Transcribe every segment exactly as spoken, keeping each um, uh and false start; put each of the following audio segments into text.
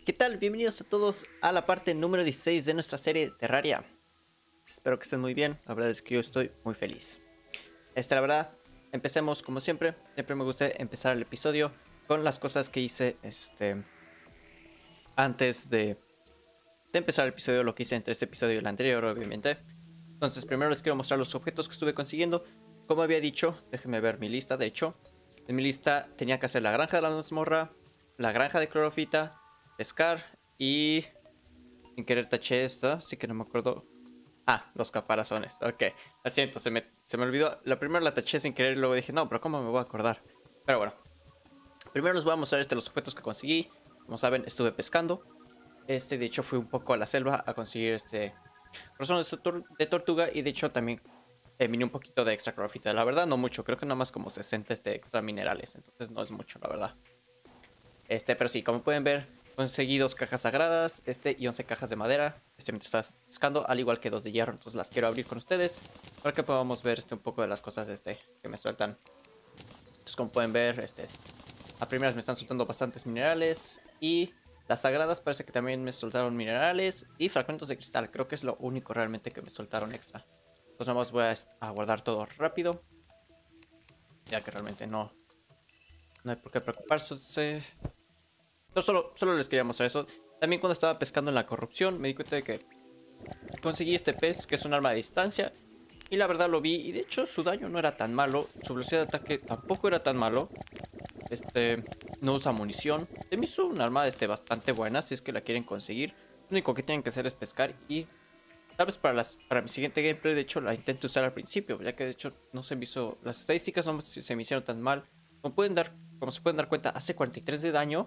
¿Qué tal? Bienvenidos a todos a la parte número dieciséis de nuestra serie Terraria. Espero que estén muy bien, la verdad es que yo estoy muy feliz. Este, la verdad, empecemos como siempre. Siempre me gusta empezar el episodio con las cosas que hice este, antes de, de empezar el episodio, lo que hice entre este episodio y el anterior, obviamente. Entonces, primero les quiero mostrar los objetos que estuve consiguiendo. Como había dicho, déjenme ver mi lista, de hecho. En mi lista tenía que hacer la granja de la mazmorra, la granja de clorofita, pescar y... sin querer taché esto, así que no me acuerdo. Ah, los caparazones, ok. Lo siento, se me, se me olvidó. La primera la taché sin querer y luego dije, no, pero ¿cómo me voy a acordar? Pero bueno. Primero les voy a mostrar este, los objetos que conseguí. Como saben, estuve pescando. Este, de hecho, fui un poco a la selva a conseguir este... corazones de, tor de tortuga y de hecho también eh, miné un poquito de extra clorofita. La verdad, no mucho. Creo que nada más como sesenta este, extra minerales. Entonces no es mucho, la verdad. Este, pero sí, como pueden ver, conseguí dos cajas sagradas, este y once cajas de madera. Este mientras estás pescando, al igual que dos de hierro. Entonces las quiero abrir con ustedes para que podamos ver este un poco de las cosas este que me sueltan. Entonces, como pueden ver, este, a primeras me están soltando bastantes minerales y las sagradas parece que también me soltaron minerales y fragmentos de cristal. Creo que es lo único realmente que me soltaron extra. Entonces nada más voy a, a guardar todo rápido, ya que realmente no, no hay por qué preocuparse. No, solo, solo les quería mostrar eso. También cuando estaba pescando en la corrupción me di cuenta de que conseguí este pez que es un arma de distancia. Y la verdad lo vi y de hecho su daño no era tan malo. Su velocidad de ataque tampoco era tan malo. Este no usa munición. Se me hizo un arma este, bastante buena si es que la quieren conseguir. Lo único que tienen que hacer es pescar y... tal vez para, las, para mi siguiente gameplay de hecho la intento usar al principio. Ya que de hecho no se me hizo... las estadísticas no se me hicieron tan mal. Como, pueden dar, como se pueden dar cuenta, hace cuarenta y tres de daño.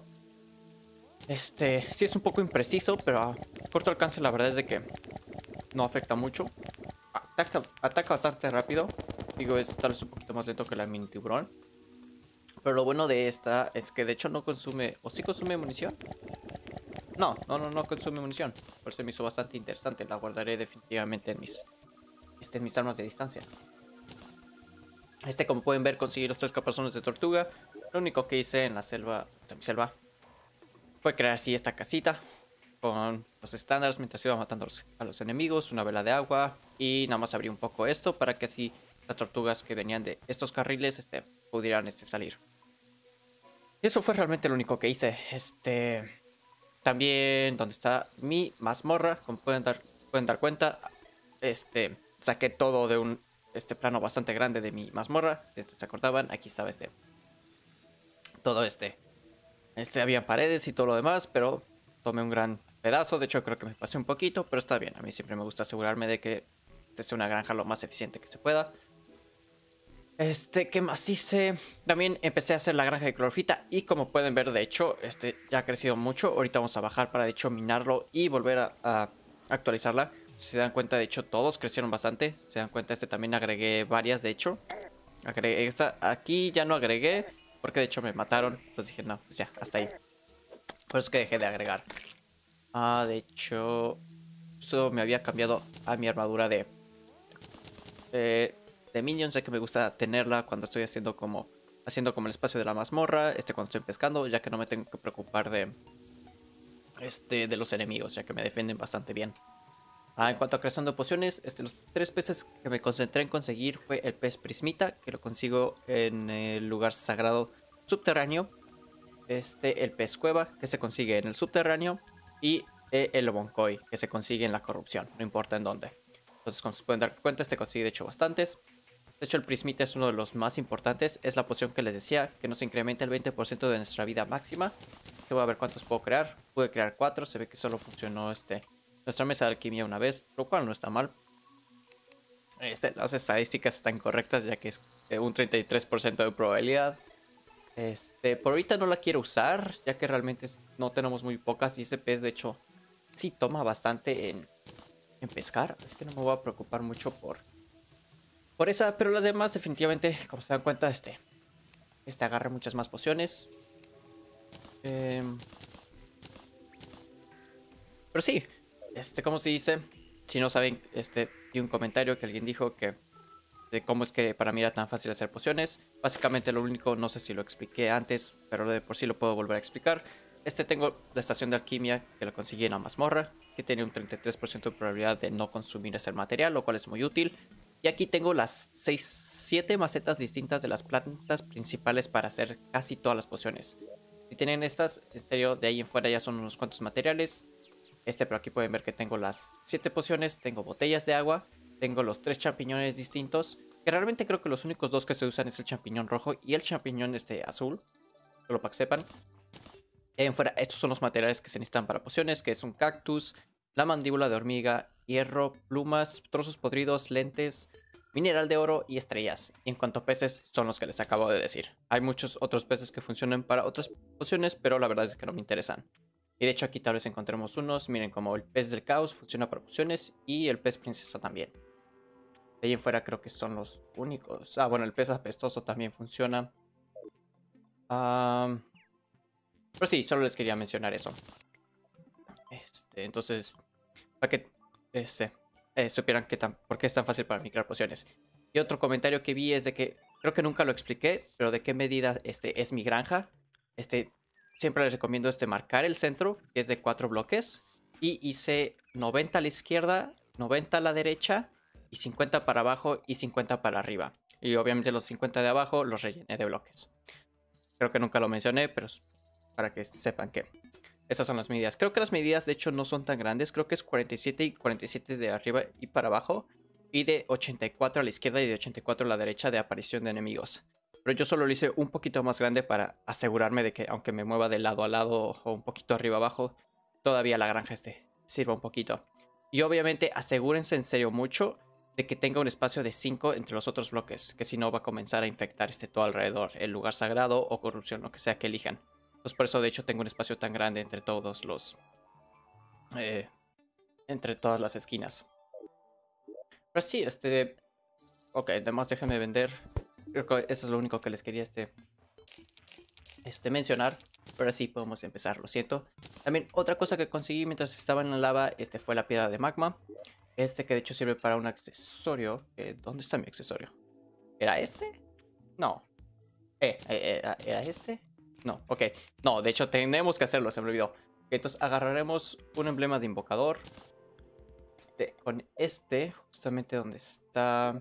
Este, sí es un poco impreciso, pero a corto alcance la verdad es de que no afecta mucho. Ataca, ataca bastante rápido. Digo, es tal vez un poquito más lento que la mini tiburón. Pero lo bueno de esta es que de hecho no consume... ¿o sí consume munición? No, no, no, no consume munición. Por eso me hizo bastante interesante. La guardaré definitivamente en mis, este, en mis armas de distancia. Este, como pueden ver, conseguí los tres caparazones de tortuga. Lo único que hice en la selva... en mi selva... fue crear así esta casita con los estándares mientras iba matando a los, a los enemigos, una vela de agua y nada más abrí un poco esto para que así las tortugas que venían de estos carriles este, pudieran este, salir. Y eso fue realmente lo único que hice. Este, también donde está mi mazmorra, como pueden dar, pueden dar cuenta, este, saqué todo de un este plano bastante grande de mi mazmorra. Si se acordaban, aquí estaba este, todo este. Este, había paredes y todo lo demás, pero tomé un gran pedazo. De hecho, creo que me pasé un poquito, pero está bien. A mí siempre me gusta asegurarme de que sea una granja lo más eficiente que se pueda. Este, ¿qué más hice? También empecé a hacer la granja de clorofita y como pueden ver, de hecho, este ya ha crecido mucho. Ahorita vamos a bajar para, de hecho, minarlo y volver a, a actualizarla. Si se dan cuenta, de hecho, todos crecieron bastante. Si se dan cuenta, este también agregué varias, de hecho. Agregué esta. Aquí ya no agregué porque, de hecho, me mataron. Entonces dije, no, pues ya, hasta ahí. Por eso es que dejé de agregar. Ah, de hecho, eso me había cambiado a mi armadura de... Eh, de minions, ya que me gusta tenerla cuando estoy haciendo como haciendo como el espacio de la mazmorra, este cuando estoy pescando, ya que no me tengo que preocupar de este de los enemigos, ya que me defienden bastante bien. Ah, en cuanto a creación de pociones, este, los tres peces que me concentré en conseguir fue el pez prismita, que lo consigo en el lugar sagrado subterráneo, este el pez cueva, que se consigue en el subterráneo, y eh, el Obonkoi, que se consigue en la corrupción, no importa en dónde. Entonces, como se pueden dar cuenta, este consigue de hecho bastantes. De hecho, el prismita es uno de los más importantes. Es la poción que les decía, que nos incrementa el veinte por ciento de nuestra vida máxima. Que voy a ver cuántos puedo crear. Pude crear cuatro. Se ve que solo funcionó este, nuestra mesa de alquimia una vez, lo cual no está mal. Este, las estadísticas están correctas, ya que es un treinta y tres por ciento de probabilidad. Este, por ahorita no la quiero usar, ya que realmente no tenemos muy pocas. Y ese pez, de hecho, sí toma bastante en, en pescar. Así que no me voy a preocupar mucho por... por esa, pero las demás definitivamente, como se dan cuenta, este, este agarra muchas más pociones. Eh, pero sí, este, como se dice, si no saben, este, vi un comentario que alguien dijo que de cómo es que para mí era tan fácil hacer pociones. Básicamente lo único, no sé si lo expliqué antes, pero de por sí lo puedo volver a explicar. Este tengo la estación de alquimia que la conseguí en la mazmorra, que tiene un treinta y tres por ciento de probabilidad de no consumir ese material, lo cual es muy útil. Y aquí tengo las seis, siete macetas distintas de las plantas principales para hacer casi todas las pociones. Si tienen estas, en serio, de ahí en fuera ya son unos cuantos materiales. Este, pero aquí pueden ver que tengo las siete pociones, tengo botellas de agua, tengo los tres champiñones distintos, que realmente creo que los únicos dos que se usan es el champiñón rojo y el champiñón este azul, solo para que sepan. De ahí en fuera, estos son los materiales que se necesitan para pociones, que es un cactus, la mandíbula de hormiga, hierro, plumas, trozos podridos, lentes, mineral de oro y estrellas. Y en cuanto a peces, son los que les acabo de decir. Hay muchos otros peces que funcionan para otras pociones, pero la verdad es que no me interesan. Y de hecho aquí tal vez encontremos unos, miren, como el pez del caos funciona para pociones y el pez princesa también. De ahí en fuera creo que son los únicos. Ah, bueno, el pez apestoso también funciona. Um, pero sí, solo les quería mencionar eso. Este, entonces, para que este, eh, supieran que tan, por qué es tan fácil para mí crear pociones. Y otro comentario que vi es de que, creo que nunca lo expliqué, pero de qué medida este, es mi granja. Este, siempre les recomiendo este, marcar el centro, que es de cuatro bloques. Y hice noventa a la izquierda, noventa a la derecha, y cincuenta para abajo y cincuenta para arriba. Y obviamente los cincuenta de abajo los rellené de bloques. Creo que nunca lo mencioné, pero para que sepan que esas son las medidas. Creo que las medidas de hecho no son tan grandes. Creo que es cuarenta y siete y cuarenta y siete de arriba y para abajo. Y de ochenta y cuatro a la izquierda y de ochenta y cuatro a la derecha de aparición de enemigos. Pero yo solo lo hice un poquito más grande para asegurarme de que aunque me mueva de lado a lado o un poquito arriba abajo, todavía la granja este sirva un poquito. Y obviamente asegúrense en serio mucho de que tenga un espacio de cinco entre los otros bloques. Que si no va a comenzar a infectar este todo alrededor. El lugar sagrado o corrupción, lo que sea que elijan. Pues por eso de hecho tengo un espacio tan grande entre todos los... Eh, entre todas las esquinas. Pero sí, este... Ok, además déjenme vender. Creo que eso es lo único que les quería este... Este mencionar. Pero sí, podemos empezar, lo siento. También otra cosa que conseguí mientras estaba en la lava, este fue la piedra de magma. Este que de hecho sirve para un accesorio. Eh, ¿Dónde está mi accesorio? ¿Era este? No. Eh, eh, ¿era, ¿Era este? No, ok. No, de hecho tenemos que hacerlo, se me olvidó. Entonces agarraremos un emblema de invocador. Este, con este, justamente donde está...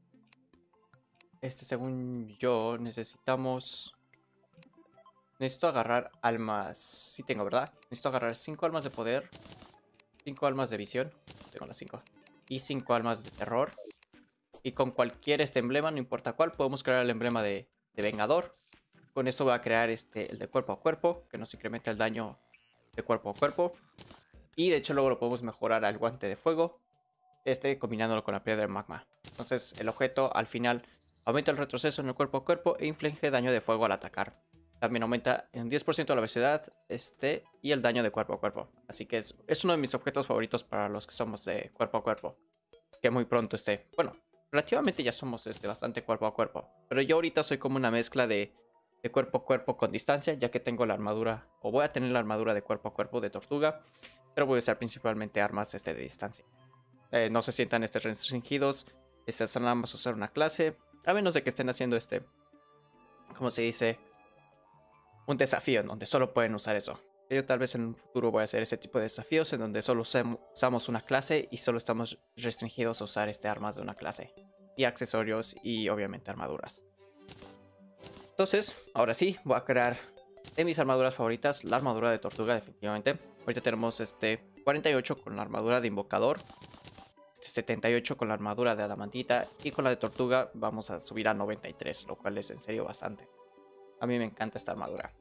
Este, según yo, necesitamos... Necesito agarrar almas... Sí tengo, ¿verdad? Necesito agarrar cinco almas de poder. cinco almas de visión. Tengo las cinco. Y cinco almas de terror. Y con cualquier este emblema, no importa cuál, podemos crear el emblema de, de vengador. Con esto voy a crear este, el de cuerpo a cuerpo, que nos incrementa el daño de cuerpo a cuerpo. Y de hecho luego lo podemos mejorar al guante de fuego, este combinándolo con la piedra de magma. Entonces el objeto al final aumenta el retroceso en el cuerpo a cuerpo e inflige daño de fuego al atacar. También aumenta en diez por ciento la velocidad este, y el daño de cuerpo a cuerpo. Así que es, es uno de mis objetos favoritos para los que somos de cuerpo a cuerpo. Que muy pronto esté... Bueno, relativamente ya somos este, bastante cuerpo a cuerpo. Pero yo ahorita soy como una mezcla de... de cuerpo a cuerpo con distancia, ya que tengo la armadura, o voy a tener la armadura de cuerpo a cuerpo de tortuga, pero voy a usar principalmente armas este, de distancia. Eh, no se sientan este, restringidos, estas son nada más usar una clase, a menos de que estén haciendo este, como se dice, un desafío en donde solo pueden usar eso. Yo tal vez en un futuro voy a hacer ese tipo de desafíos en donde solo usamos una clase y solo estamos restringidos a usar este, armas de una clase, y accesorios y obviamente armaduras. Entonces, ahora sí, voy a crear de mis armaduras favoritas la armadura de tortuga, definitivamente. Ahorita tenemos este cuarenta y ocho con la armadura de invocador, este setenta y ocho con la armadura de adamantita y con la de tortuga vamos a subir a noventa y tres, lo cual es en serio bastante. A mí me encanta esta armadura.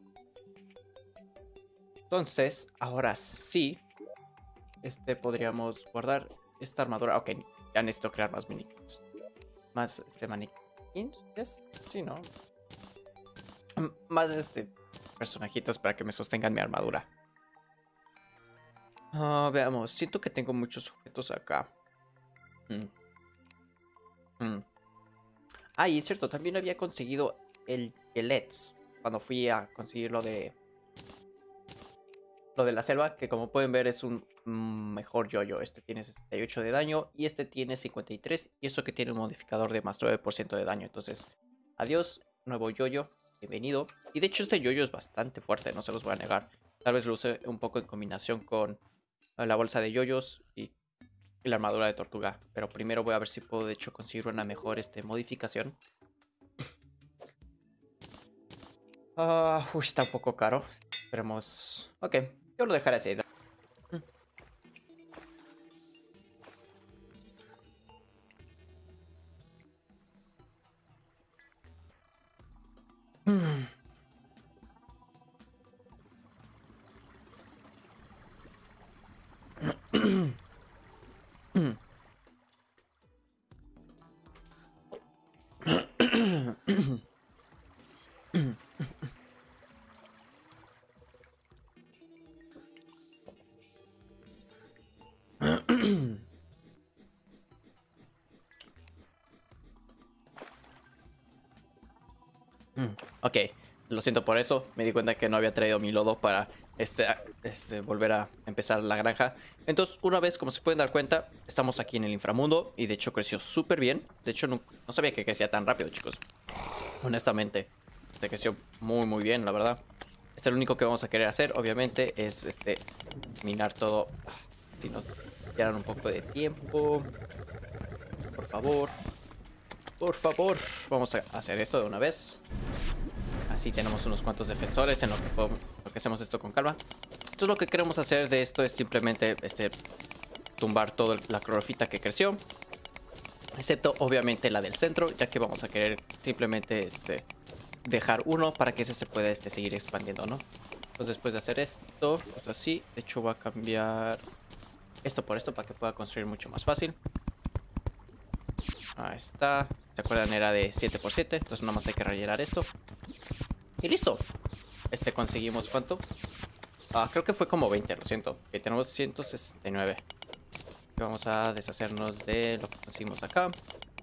Entonces, ahora sí, este podríamos guardar esta armadura. Ok, ya necesito crear más maniquins. Más este maniquins, ¿yes? Sí, ¿no? Más este personajitos para que me sostengan mi armadura. Uh, veamos, siento que tengo muchos objetos acá. Mm. Mm. Ah, y es cierto, también había conseguido el Gelets cuando fui a conseguir lo de lo de la selva, que como pueden ver es un mm, mejor yoyo. Este tiene sesenta y ocho de daño y este tiene cincuenta y tres, y eso que tiene un modificador de más nueve por ciento de daño. Entonces, adiós, nuevo yoyo. Bienvenido. Y de hecho este yoyo es bastante fuerte, no se los voy a negar. Tal vez lo use un poco en combinación con la bolsa de yoyos y, y la armadura de tortuga. Pero primero voy a ver si puedo de hecho conseguir una mejor este, modificación. Ah, uy, está un poco caro. Esperemos. Ok, yo lo dejaré así. Mm. Ok, lo siento por eso. Me di cuenta que no había traído mi lodo para este, este, volver a empezar la granja. Entonces, una vez, como se pueden dar cuenta, estamos aquí en el inframundo. Y de hecho creció súper bien. De hecho, no, no sabía que crecía tan rápido, chicos. Honestamente, este creció muy, muy bien, la verdad. Este lo único que vamos a querer hacer, obviamente, es este minar todo. Si nos dieran un poco de tiempo. Por favor. Por favor. Vamos a hacer esto de una vez. Así tenemos unos cuantos defensores en lo que, podemos, lo que hacemos esto con calma. Entonces lo que queremos hacer de esto es simplemente este, tumbar toda la clorofita que creció. Excepto obviamente la del centro, ya que vamos a querer simplemente este, dejar uno para que ese se pueda este, seguir expandiendo, ¿no? Entonces después de hacer esto, pues así, de hecho voy a cambiar esto por esto para que pueda construir mucho más fácil. Ahí está. ¿Se acuerdan? Era de siete por siete. Entonces nada más hay que rellenar esto. Y listo. Este conseguimos ¿cuánto? Ah, creo que fue como veinte, lo siento. Que tenemos ciento sesenta y nueve. Y vamos a deshacernos de lo que conseguimos acá.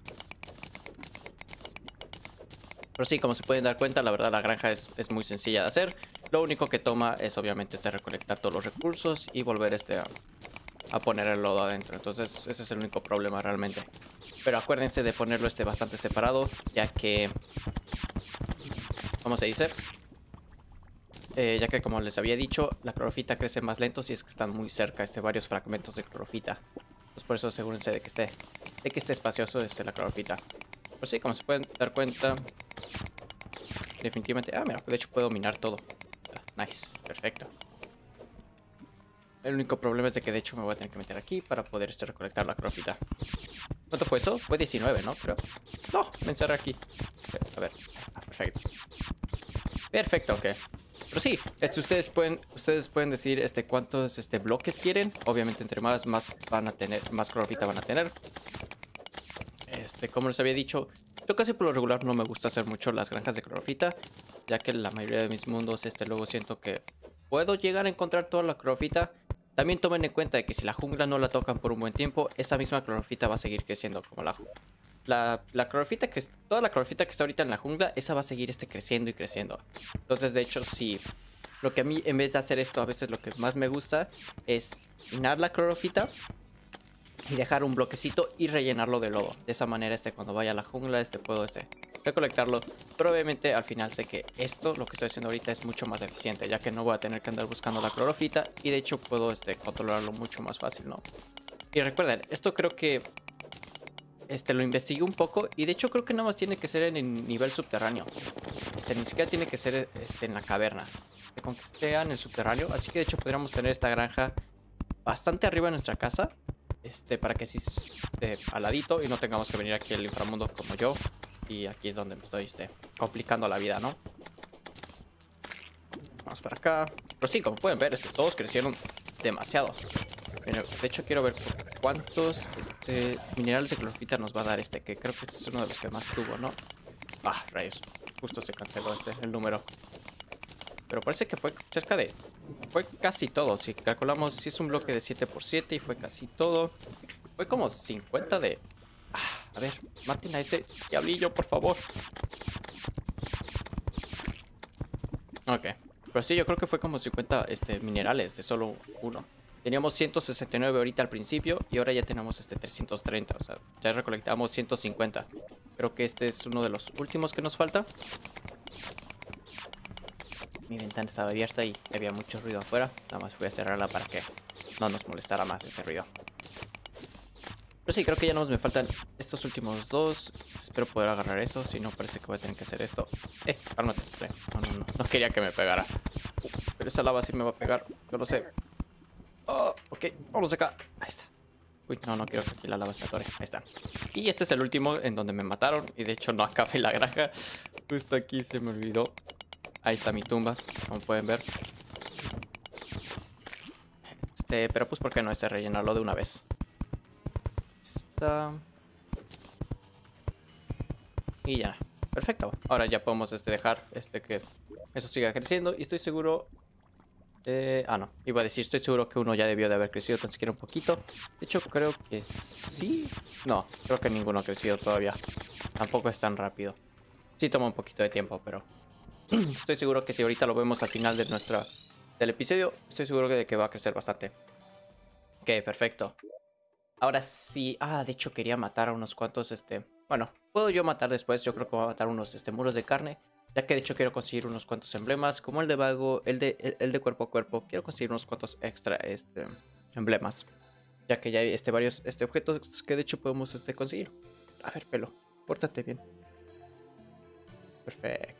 Pero sí, como se pueden dar cuenta, la verdad la granja es, es muy sencilla de hacer. Lo único que toma es obviamente este recolectar todos los recursos y volver este a, a poner el lodo adentro. Entonces ese es el único problema realmente. Pero acuérdense de ponerlo este bastante separado, ya que... ¿Cómo se dice? Eh, ya que como les había dicho, la clorofita crece más lento si es que están muy cerca este, varios fragmentos de clorofita. Pues por eso asegúrense de que esté, de que esté espacioso este, la clorofita. Pues sí, como se pueden dar cuenta, definitivamente... Ah, mira, de hecho puedo minar todo. Ah, nice, perfecto. El único problema es de que de hecho me voy a tener que meter aquí para poder este, recolectar la clorofita. ¿Cuánto fue eso? Fue diecinueve, ¿no? Creo. No, me encerré aquí. A ver. Ah, perfecto. Perfecto, ok. Pero sí, este, ustedes pueden ustedes pueden decir este, cuántos este, bloques quieren. Obviamente entre más, más van a tener, más clorofita van a tener. Este, como les había dicho, yo casi por lo regular no me gusta hacer mucho las granjas de clorofita, ya que la mayoría de mis mundos este, luego siento que puedo llegar a encontrar toda la clorofita. También tomen en cuenta de que si la jungla no la tocan por un buen tiempo, esa misma clorofita va a seguir creciendo como la jungla. La, la clorofita que toda la clorofita que está ahorita en la jungla, esa va a seguir este, creciendo y creciendo. Entonces, de hecho, sí. Lo que a mí, en vez de hacer esto, a veces lo que más me gusta es minar la clorofita y dejar un bloquecito y rellenarlo de lodo. De esa manera, este, cuando vaya a la jungla, este, puedo este, recolectarlo. Pero obviamente al final sé que esto, lo que estoy haciendo ahorita, es mucho más eficiente, ya que no voy a tener que andar buscando la clorofita y de hecho puedo este, controlarlo mucho más fácil, ¿no? Y recuerden, esto creo que este, lo investigué un poco y de hecho creo que nada más tiene que ser en el nivel subterráneo. Este, ni siquiera tiene que ser este, en la caverna. Con que esté en el subterráneo. Así que de hecho podríamos tener esta granja bastante arriba de nuestra casa. Este, para que sí esté al ladito y no tengamos que venir aquí al inframundo como yo. Y aquí es donde me estoy este, complicando la vida, ¿no? Vamos para acá. Pero sí, como pueden ver, este, todos crecieron demasiado. De hecho quiero ver cuántos este, minerales de clorofita nos va a dar este, que creo que este es uno de los que más tuvo, ¿no? Ah, rayos, justo se canceló este, el número. Pero parece que fue cerca de... Fue casi todo, si calculamos, si es un bloque de siete por siete y fue casi todo. Fue como cincuenta de... Ah, a ver, maten a ese diablillo, por favor. Ok, pero sí, yo creo que fue como cincuenta este, minerales de solo uno. Teníamos ciento sesenta y nueve ahorita al principio y ahora ya tenemos este trescientos treinta, o sea, ya recolectamos ciento cincuenta. Creo que este es uno de los últimos que nos falta. mi ventana estaba abierta y había mucho ruido afuera. Nada más voy a cerrarla para que no nos molestara más ese ruido. Pero sí, creo que ya no me faltan estos últimos dos. Espero poder agarrar eso. Si no, parece que voy a tener que hacer esto. Eh, cálmate. No, no, no. No quería que me pegara. Uh, pero esa lava sí me va a pegar. Yo lo sé. Oh, ok, vamos acá. Ahí está. Uy, no, no quiero que aquí la lava se atore. Ahí está. Y este es el último en donde me mataron. Y de hecho no acabé la granja. Justo aquí se me olvidó. Ahí está mi tumba, como pueden ver. Este, pero pues, ¿por qué no este rellenarlo de una vez? Está... Y ya, perfecto. Ahora ya podemos este, dejar este que eso siga creciendo. Y estoy seguro... Eh, ah, no, iba a decir, estoy seguro que uno ya debió de haber crecido tan siquiera un poquito. De hecho, creo que sí. No, creo que ninguno ha crecido todavía. Tampoco es tan rápido. Sí toma un poquito de tiempo, pero... Estoy seguro que si ahorita lo vemos al final de nuestra, del episodio, estoy seguro de que va a crecer bastante. Ok, perfecto. Ahora sí... Ah, de hecho quería matar a unos cuantos, este... Bueno, puedo yo matar después, yo creo que voy a matar unos este, muros de carne. Ya que de hecho quiero conseguir unos cuantos emblemas, como el de vago, el de, el, el de cuerpo a cuerpo. Quiero conseguir unos cuantos extra este, emblemas. Ya que ya hay este, varios este, objetos que de hecho podemos este, conseguir. A ver, pelo, pórtate bien. Perfecto.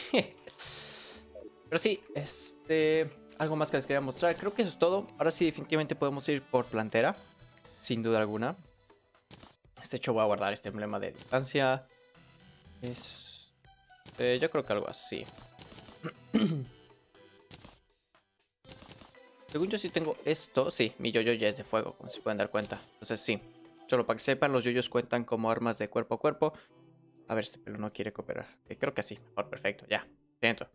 Pero sí, este... algo más que les quería mostrar. Creo que eso es todo. Ahora sí, definitivamente podemos ir por plantera. Sin duda alguna. Este hecho voy a guardar este emblema de distancia. Es... Eh, yo creo que algo así. Según yo sí tengo esto. Sí, mi yoyo ya es de fuego, como se pueden dar cuenta. Entonces sí. Solo para que sepan, los yoyos cuentan como armas de cuerpo a cuerpo. A ver, este pelo no quiere cooperar. Eh, creo que sí. Mejor, perfecto, ya. Siento.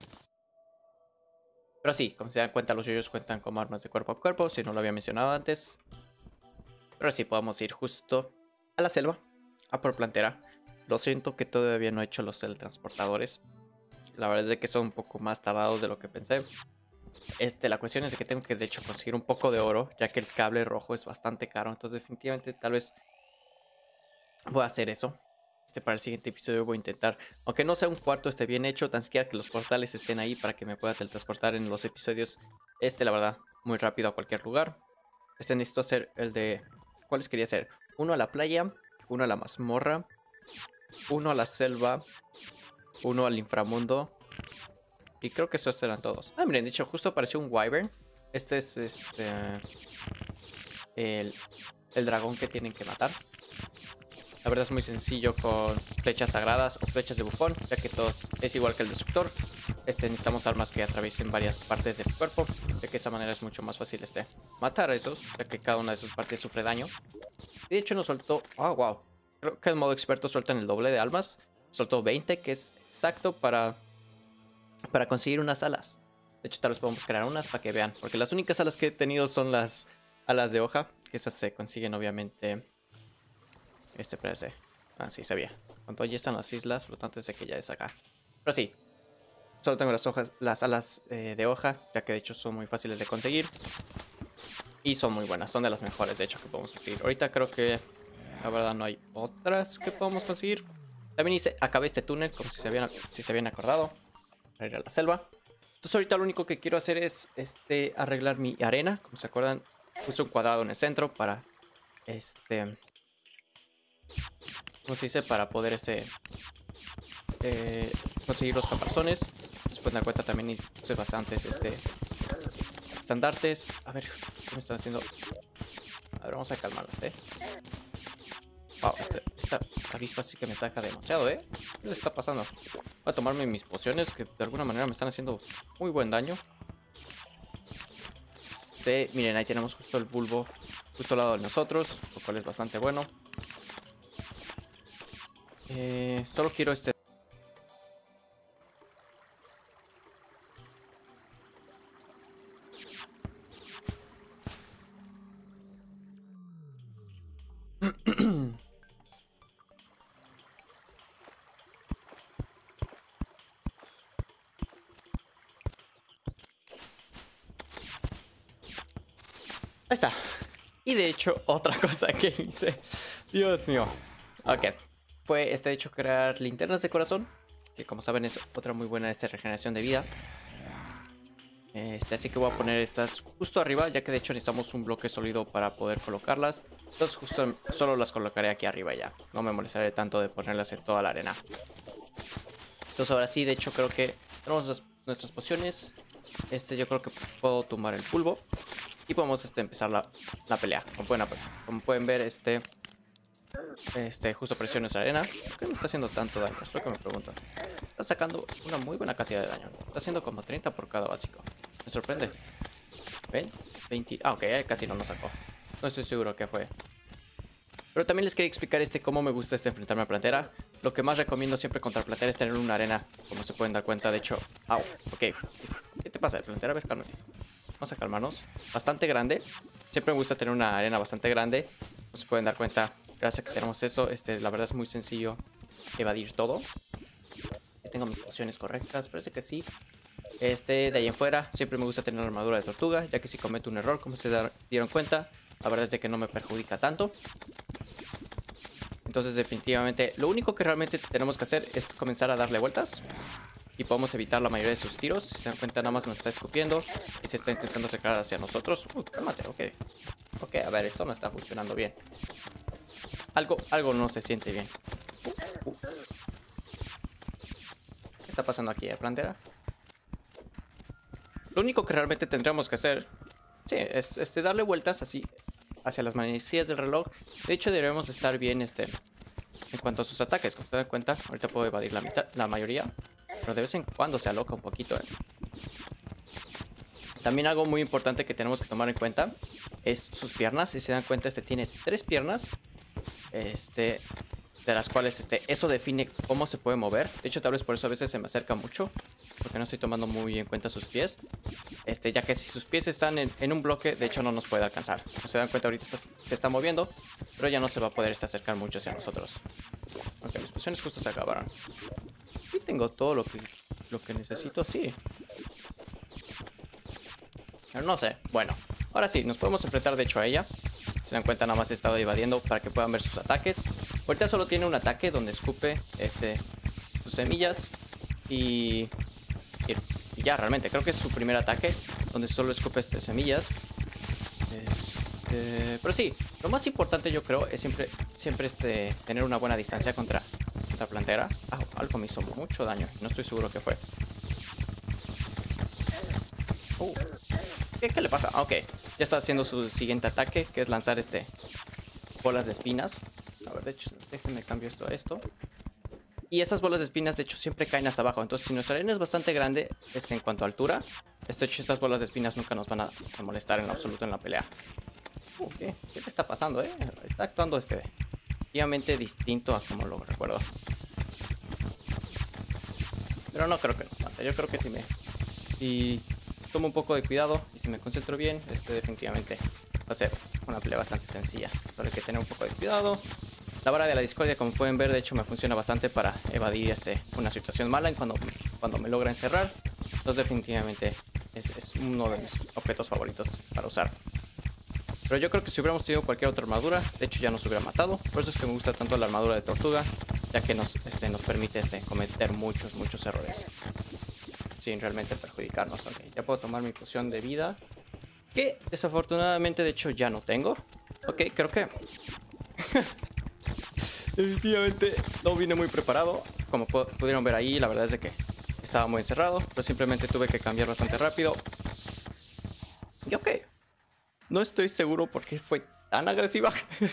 Pero sí, como se dan cuenta, los yoyos cuentan como armas de cuerpo a cuerpo, si no lo había mencionado antes. Pero sí, podemos ir justo a la selva, a por plantera. Lo siento que todavía no he hecho los teletransportadores. La verdad es de que son un poco más tardados de lo que pensé. Este, la cuestión es de que tengo que de hecho conseguir un poco de oro, ya que el cable rojo es bastante caro. Entonces definitivamente tal vez voy a hacer eso. Este, para el siguiente episodio voy a intentar, aunque no sea un cuarto esté bien hecho, tan siquiera que los portales estén ahí para que me pueda teletransportar en los episodios. Este, la verdad, muy rápido a cualquier lugar. Este necesito hacer el de... ¿Cuáles quería hacer? Uno a la playa, uno a la mazmorra, uno a la selva, uno al inframundo. Y creo que esos eran todos. Ah, miren, de hecho, justo apareció un wyvern. Este es este... El, el dragón que tienen que matar. La verdad es muy sencillo con flechas sagradas o flechas de bufón, ya que todos es igual que el destructor. Este, necesitamos armas que atraviesen varias partes del cuerpo, ya que de esa manera es mucho más fácil este, matar a esos, ya que cada una de sus partes sufre daño. Y de hecho nos soltó... Ah, oh, wow. Creo que en modo experto sueltan el doble de almas. Soltó veinte, que es exacto para, para conseguir unas alas. De hecho, tal vez podemos crear unas para que vean, porque las únicas alas que he tenido son las alas de hoja, que esas se consiguen obviamente... Este parece. Ah, sí, sabía. Cuando ya están las islas flotantes de que ya es acá. Pero sí. Solo tengo las hojas, las alas eh, de hoja, ya que de hecho son muy fáciles de conseguir. Y son muy buenas, son de las mejores de hecho que podemos conseguir. Ahorita creo que la verdad no hay otras que podamos conseguir. También hice, acabé este túnel como si se habían, si se habían acordado. Para ir a la selva. Entonces ahorita lo único que quiero hacer es este, arreglar mi arena. Como se acuerdan, puse un cuadrado en el centro para este... ¿Cómo se dice? Para poder ese, eh, conseguir los caparazones. Se pueden dar cuenta también hice bastantes este, estandartes. A ver, ¿qué me están haciendo? A ver, vamos a calmarlos, ¿eh? Wow, este, esta avispa sí que me saca demasiado, ¿eh? ¿Qué le está pasando? Voy a tomarme mis pociones que de alguna manera me están haciendo muy buen daño. Este, miren, ahí tenemos justo el bulbo justo al lado de nosotros, lo cual es bastante bueno. Eh, solo quiero este... Ahí está. Y de hecho, otra cosa que hice. Dios mío. Ok. Fue este de hecho crear linternas de corazón. Que como saben es otra muy buena esta regeneración de vida. Este, así que voy a poner estas justo arriba, ya que de hecho necesitamos un bloque sólido para poder colocarlas. Entonces justo solo las colocaré aquí arriba ya. No me molestaré tanto de ponerlas en toda la arena. Entonces ahora sí, de hecho creo que tenemos las, nuestras pociones. Este, yo creo que puedo tumbar el pulvo. Y podemos este, empezar la, la pelea. Como pueden, como pueden ver, este... Este, justo presiono esa arena. ¿Por qué me está haciendo tanto daño? Es lo que me pregunto. Está sacando una muy buena cantidad de daño. Está haciendo como treinta por cada básico. Me sorprende. ¿Ven? veinte. Ah, ok, casi no nos sacó. No estoy seguro qué fue. Pero también les quería explicar este cómo me gusta este enfrentarme a Plantera. Lo que más recomiendo siempre contra Plantera es tener una arena, como se pueden dar cuenta. De hecho, au, ok. ¿Qué te pasa, Plantera? A ver, cálmate. Vamos a calmarnos. Bastante grande. Siempre me gusta tener una arena bastante grande. Como se pueden dar cuenta, gracias a que tenemos eso, este, la verdad es muy sencillo evadir todo. Tengo mis pociones correctas, parece que sí. Este, de ahí en fuera, siempre me gusta tener una armadura de tortuga, ya que si cometo un error, como se dieron cuenta, la verdad es de que no me perjudica tanto. Entonces definitivamente, lo único que realmente tenemos que hacer es comenzar a darle vueltas. Y podemos evitar la mayoría de sus tiros. Si se dan cuenta, nada más nos está escupiendo y se está intentando acercar hacia nosotros. Uh, cálmate, ok. Ok, a ver, esto no está funcionando bien. Algo, algo no se siente bien. Uh, uh. ¿Qué está pasando aquí, eh, Plantera? Lo único que realmente tendríamos que hacer, sí, es este, darle vueltas así hacia las manecillas del reloj. De hecho, deberíamos estar bien este, en cuanto a sus ataques. Como se dan cuenta, ahorita puedo evadir la, mitad, la mayoría. Pero de vez en cuando se aloca un poquito, ¿eh? También algo muy importante que tenemos que tomar en cuenta es sus piernas. Si se dan cuenta, este tiene tres piernas. Este, de las cuales este, eso define cómo se puede mover. De hecho, tal vez por eso a veces se me acerca mucho, porque no estoy tomando muy en cuenta sus pies. Este, ya que si sus pies están en, en un bloque, de hecho no nos puede alcanzar. Como se dan cuenta, ahorita está, se está moviendo, pero ya no se va a poder este, acercar mucho hacia nosotros. Aunque mis pociones justo se acabaron. Y tengo todo lo que, lo que necesito, sí. Pero no sé, bueno. Ahora sí, nos podemos enfrentar de hecho a ella. Se dan cuenta, nada más he estado evadiendo para que puedan ver sus ataques. Ahorita solo tiene un ataque donde escupe este, sus semillas. Y, y, y ya, realmente, creo que es su primer ataque donde solo escupe este, semillas. Este, pero sí, lo más importante yo creo es siempre, siempre este, tener una buena distancia contra, contra Plantera. Ah, algo me hizo mucho daño, no estoy seguro qué fue. Uh, ¿qué, ¿Qué le pasa? Ah, ok, ya está haciendo su siguiente ataque, que es lanzar este bolas de espinas. A ver, de hecho, déjenme cambiar esto a esto. Y esas bolas de espinas, de hecho, siempre caen hasta abajo. Entonces, si nuestra arena es bastante grande este, en cuanto a altura, de hecho, estas bolas de espinas nunca nos van a, a molestar en lo absoluto en la pelea. Uh, ¿qué? ¿Qué te está pasando, eh? Está actuando este definitivamente distinto a como lo recuerdo. Pero no creo que nos mate. Yo creo que si me... Si tomo un poco de cuidado y si me concentro bien, este definitivamente va a ser una pelea bastante sencilla. Solo hay que tener un poco de cuidado. La vara de la discordia, como pueden ver, de hecho me funciona bastante para evadir este, una situación mala en cuando, cuando me logra encerrar. Entonces definitivamente es, es uno de mis objetos favoritos para usar. Pero yo creo que si hubiéramos tenido cualquier otra armadura, de hecho ya nos hubiera matado. Por eso es que me gusta tanto la armadura de tortuga, ya que nos, este, nos permite este, cometer muchos, muchos errores sin realmente perjudicarnos. Okay, ya puedo tomar mi poción de vida, que desafortunadamente de hecho ya no tengo. Ok, creo que... definitivamente no vine muy preparado. Como pudieron ver ahí, la verdad es de que estaba muy encerrado, pero simplemente tuve que cambiar bastante rápido. Y ok, no estoy seguro por qué fue tan agresiva.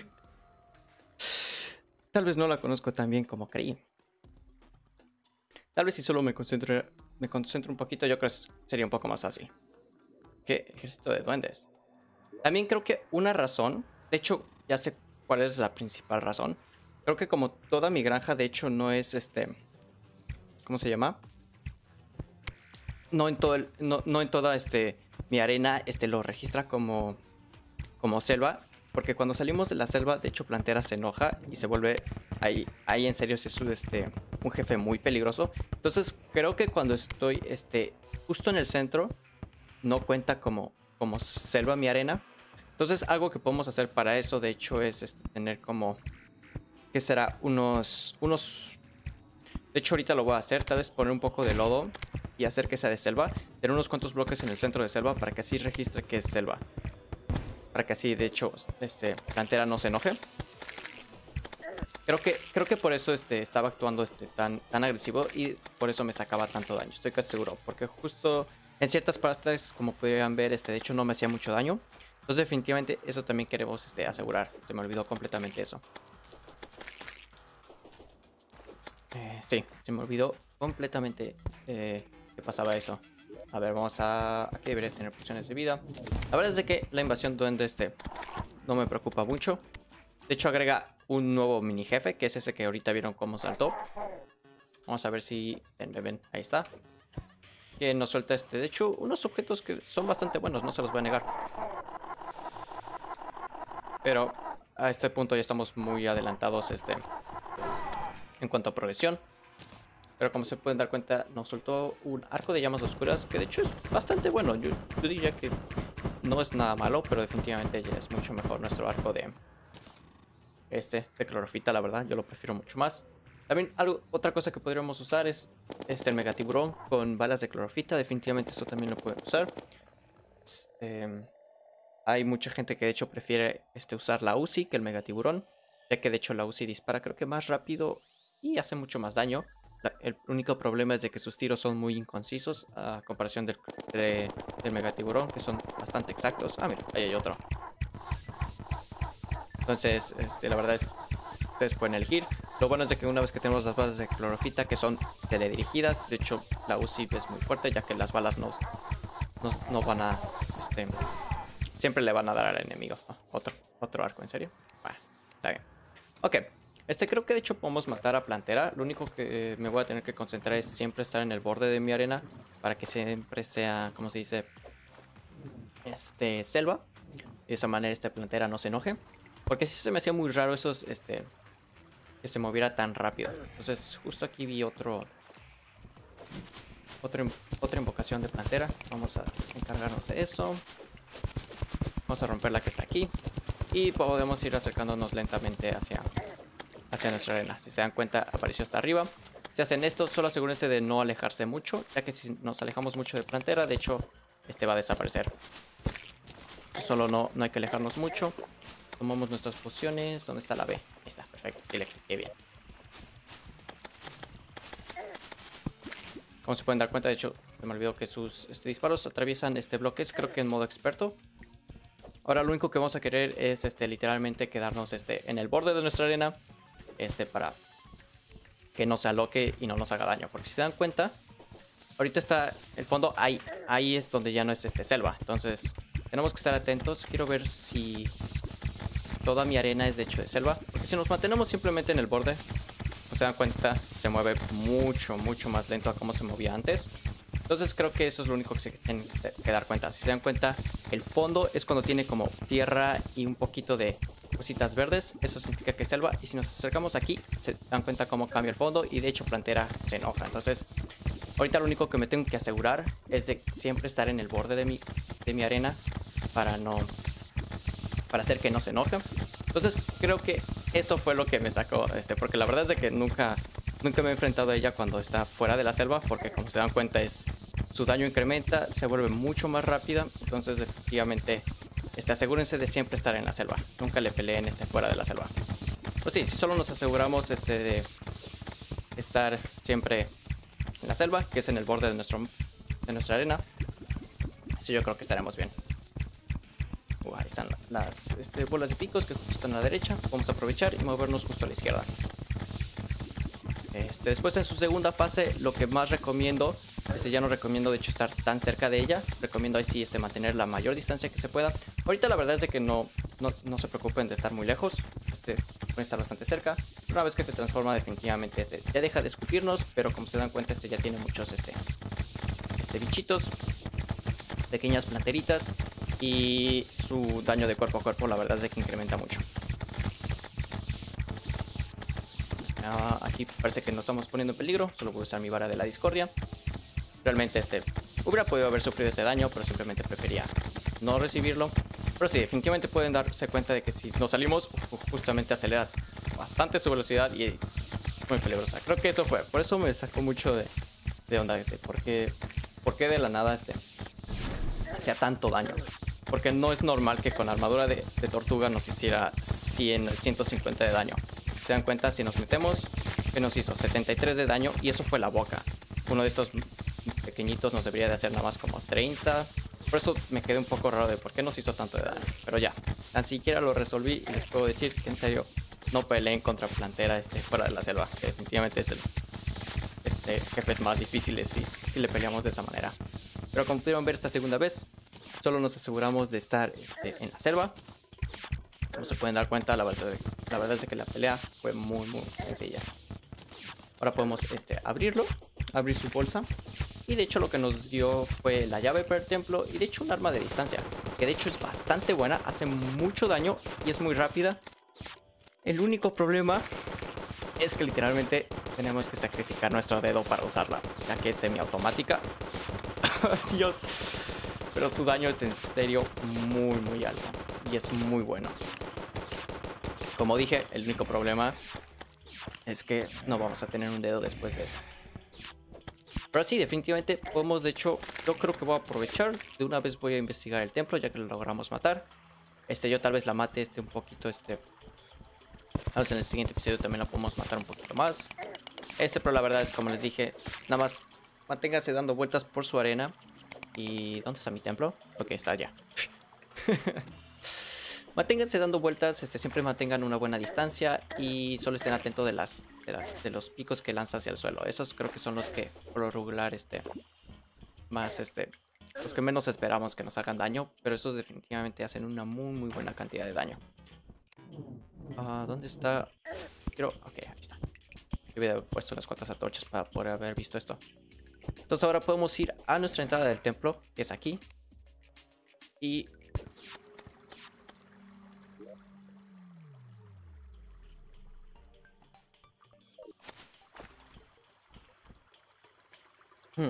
Tal vez no la conozco tan bien como creí. Tal vez si solo me concentro, me concentro un poquito, yo creo que sería un poco más fácil. ¿Qué? Ejército de duendes. También creo que una razón, de hecho ya sé cuál es la principal razón. Creo que como toda mi granja, de hecho, no es este... ¿Cómo se llama? No en todo el, no, no en toda este, mi arena este, lo registra como, como selva. Porque cuando salimos de la selva, de hecho, Plantera se enoja y se vuelve... Ahí, ahí en serio, si es este, un jefe muy peligroso. Entonces, creo que cuando estoy este, justo en el centro, no cuenta como, como selva mi arena. Entonces, algo que podemos hacer para eso, de hecho, es este, tener como... que será unos, unos... De hecho ahorita lo voy a hacer, tal vez poner un poco de lodo y hacer que sea de selva, tener unos cuantos bloques en el centro de selva para que así registre que es selva. Para que así, de hecho, este, Plantera no se enoje. Creo que, creo que por eso este, estaba actuando este, tan, tan agresivo y por eso me sacaba tanto daño. Estoy casi seguro. Porque justo en ciertas partes, como podrían ver, este, de hecho no me hacía mucho daño. Entonces definitivamente eso también queremos este, asegurar. Se me olvidó completamente eso. Eh, sí, se me olvidó completamente eh, que pasaba eso. A ver, vamos a... Aquí debería tener pociones de vida. La verdad es de que la invasión duende este no me preocupa mucho. De hecho agrega un nuevo mini jefe, que es ese que ahorita vieron cómo saltó. Vamos a ver si... Ven, ven, ven, ahí está. Que nos suelta este... De hecho, unos objetos que son bastante buenos, no se los voy a negar. Pero a este punto ya estamos muy adelantados este, en cuanto a progresión. Pero como se pueden dar cuenta, nos soltó un arco de llamas oscuras, que de hecho es bastante bueno. Yo, yo diría que no es nada malo, pero definitivamente ya es mucho mejor nuestro arco de... Este, de clorofita, la verdad, yo lo prefiero mucho más. También algo, otra cosa que podríamos usar es este, el megatiburón con balas de clorofita. Definitivamente eso también lo pueden usar. Este, hay mucha gente que de hecho prefiere este, usar la U C I que el megatiburón, ya que de hecho la U C I dispara creo que más rápido y hace mucho más daño. La, el único problema es de que sus tiros son muy inconcisos a comparación del, de, del megatiburón, que son bastante exactos. Ah, mira, ahí hay otro. Entonces, este, la verdad es, ustedes pueden elegir. Lo bueno es de que una vez que tenemos las balas de clorofita, que son teledirigidas, de hecho la U C I es muy fuerte, ya que las balas no, no, no van a... Este, siempre le van a dar al enemigo. Oh, otro, otro arco, ¿en serio? Bueno, está bien. Ok, este creo que de hecho podemos matar a Plantera. Lo único que me voy a tener que concentrar es siempre estar en el borde de mi arena, para que siempre sea, ¿cómo se dice? Este, selva. De esa manera esta Plantera no se enoje. Porque sí se me hacía muy raro esos, este, que se moviera tan rápido. Entonces justo aquí vi otro, otro otra invocación de Plantera. Vamos a encargarnos de eso. Vamos a romper la que está aquí. Y podemos ir acercándonos lentamente hacia, hacia nuestra arena. Si se dan cuenta, apareció hasta arriba. Si hacen esto, solo asegúrense de no alejarse mucho, ya que si nos alejamos mucho de Plantera, de hecho, este va a desaparecer. Solo no, no hay que alejarnos mucho. Tomamos nuestras pociones. ¿Dónde está la B? Ahí está, perfecto. Y le cliqué bien. Como se pueden dar cuenta, de hecho, se me olvidó que sus este, disparos atraviesan este bloques, creo que en modo experto. Ahora lo único que vamos a querer es este, literalmente quedarnos este, en el borde de nuestra arena. Este, para que no se aloque y no nos haga daño. Porque si se dan cuenta, ahorita está el fondo, ahí, ahí es donde ya no es este, selva. Entonces, tenemos que estar atentos. Quiero ver si... toda mi arena es de hecho de selva. Porque si nos mantenemos simplemente en el borde, como se dan cuenta, se mueve mucho, mucho más lento a como se movía antes. Entonces creo que eso es lo único que se tienen que dar cuenta. Si se dan cuenta, el fondo es cuando tiene como tierra y un poquito de cositas verdes. Eso significa que es selva. Y si nos acercamos aquí, se dan cuenta cómo cambia el fondo. Y de hecho Plantera se enoja. Entonces, ahorita lo único que me tengo que asegurar es de siempre estar en el borde de mi, de mi arena para no... para hacer que no se enoje. Entonces creo que eso fue lo que me sacó, este, porque la verdad es de que nunca, nunca me he enfrentado a ella cuando está fuera de la selva, porque como se dan cuenta es su daño incrementa, se vuelve mucho más rápida. Entonces efectivamente este, asegúrense de siempre estar en la selva, nunca le peleen este, fuera de la selva. Pues sí, si solo nos aseguramos este, de estar siempre en la selva, que es en el borde de, nuestro, de nuestra arena, así yo creo que estaremos bien. Uh, ahí están las este, bolas de picos que justo están a la derecha. Vamos a aprovechar y movernos justo a la izquierda. Este, después en su segunda fase, lo que más recomiendo, este, ya no recomiendo de hecho estar tan cerca de ella. Recomiendo ahí sí este, mantener la mayor distancia que se pueda. Ahorita la verdad es de que no, no, no se preocupen de estar muy lejos. Este, pueden estar bastante cerca. Una vez que se transforma definitivamente este, ya deja de escupirnos. Pero como se dan cuenta este ya tiene muchos este, este, bichitos. Pequeñas planteritas. Y su daño de cuerpo a cuerpo la verdad es de que incrementa mucho. Uh, aquí parece que nos estamos poniendo en peligro. Solo voy a usar mi vara de la discordia. Realmente este hubiera podido haber sufrido ese daño, pero simplemente prefería no recibirlo. Pero sí, definitivamente pueden darse cuenta de que si nos salimos, justamente acelera bastante su velocidad y es muy peligrosa. Creo que eso fue, por eso me sacó mucho de, de onda, de por qué, por qué de la nada este hacía tanto daño. Porque no es normal que con armadura de, de tortuga nos hiciera cien, ciento cincuenta de daño. Se dan cuenta, si nos metemos, que nos hizo setenta y tres de daño y eso fue la boca. Uno de estos pequeñitos nos debería de hacer nada más como treinta. Por eso me quedé un poco raro de por qué nos hizo tanto de daño. Pero ya, tan siquiera lo resolví y les puedo decir que en serio no peleen contra Plantera este, fuera de la selva. Que definitivamente es el este, jefes más difíciles si, si le peleamos de esa manera. Pero como pudieron ver esta segunda vez, solo nos aseguramos de estar este, en la selva. Como se pueden dar cuenta, la verdad, la verdad es que la pelea fue muy muy sencilla. Ahora podemos este, abrirlo, abrir su bolsa. Y de hecho lo que nos dio fue la llave para el templo y de hecho un arma de distancia. Que de hecho es bastante buena, hace mucho daño y es muy rápida. El único problema es que literalmente tenemos que sacrificar nuestro dedo para usarla, ya que es semiautomática. Dios. Pero su daño es en serio muy muy alto y es muy bueno. Como dije, el único problema es que no vamos a tener un dedo después de eso. Pero sí, definitivamente podemos, de hecho, yo creo que voy a aprovechar. De una vez voy a investigar el templo ya que lo logramos matar. Este, yo tal vez la mate este un poquito, este... A ver si en el siguiente episodio también la podemos matar un poquito más. Este, pero la verdad es como les dije, nada más manténgase dando vueltas por su arena. ¿Y dónde está mi templo? Ok, está allá. Manténganse dando vueltas, este, siempre mantengan una buena distancia y solo estén atentos de las, de, la, de los picos que lanza hacia el suelo. Esos creo que son los que por lo regular este más este los que menos esperamos que nos hagan daño, pero esos definitivamente hacen una muy muy buena cantidad de daño. Uh, ¿Dónde está? Quiero, ok, ahí está. Yo hubiera puesto unas cuantas antorchas para poder haber visto esto. Entonces ahora podemos ir a nuestra entrada del templo, que es aquí. Y Hmm.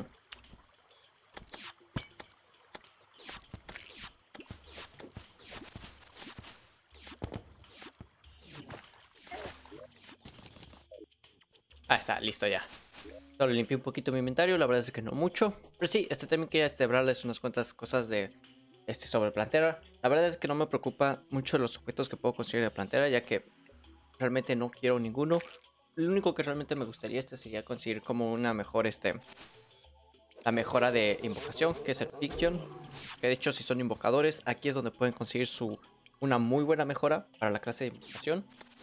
Ah, está, listo ya. Solo limpié un poquito mi inventario, la verdad es que no mucho. Pero sí, este también quería este, hablarles unas cuantas cosas de este sobre Plantera. La verdad es que no me preocupa mucho los objetos que puedo conseguir de Plantera, ya que realmente no quiero ninguno. Lo único que realmente me gustaría este sería conseguir como una mejor este la mejora de invocación, que es el Piction. Que de hecho si son invocadores, aquí es donde pueden conseguir su una muy buena mejora para la clase de invocación.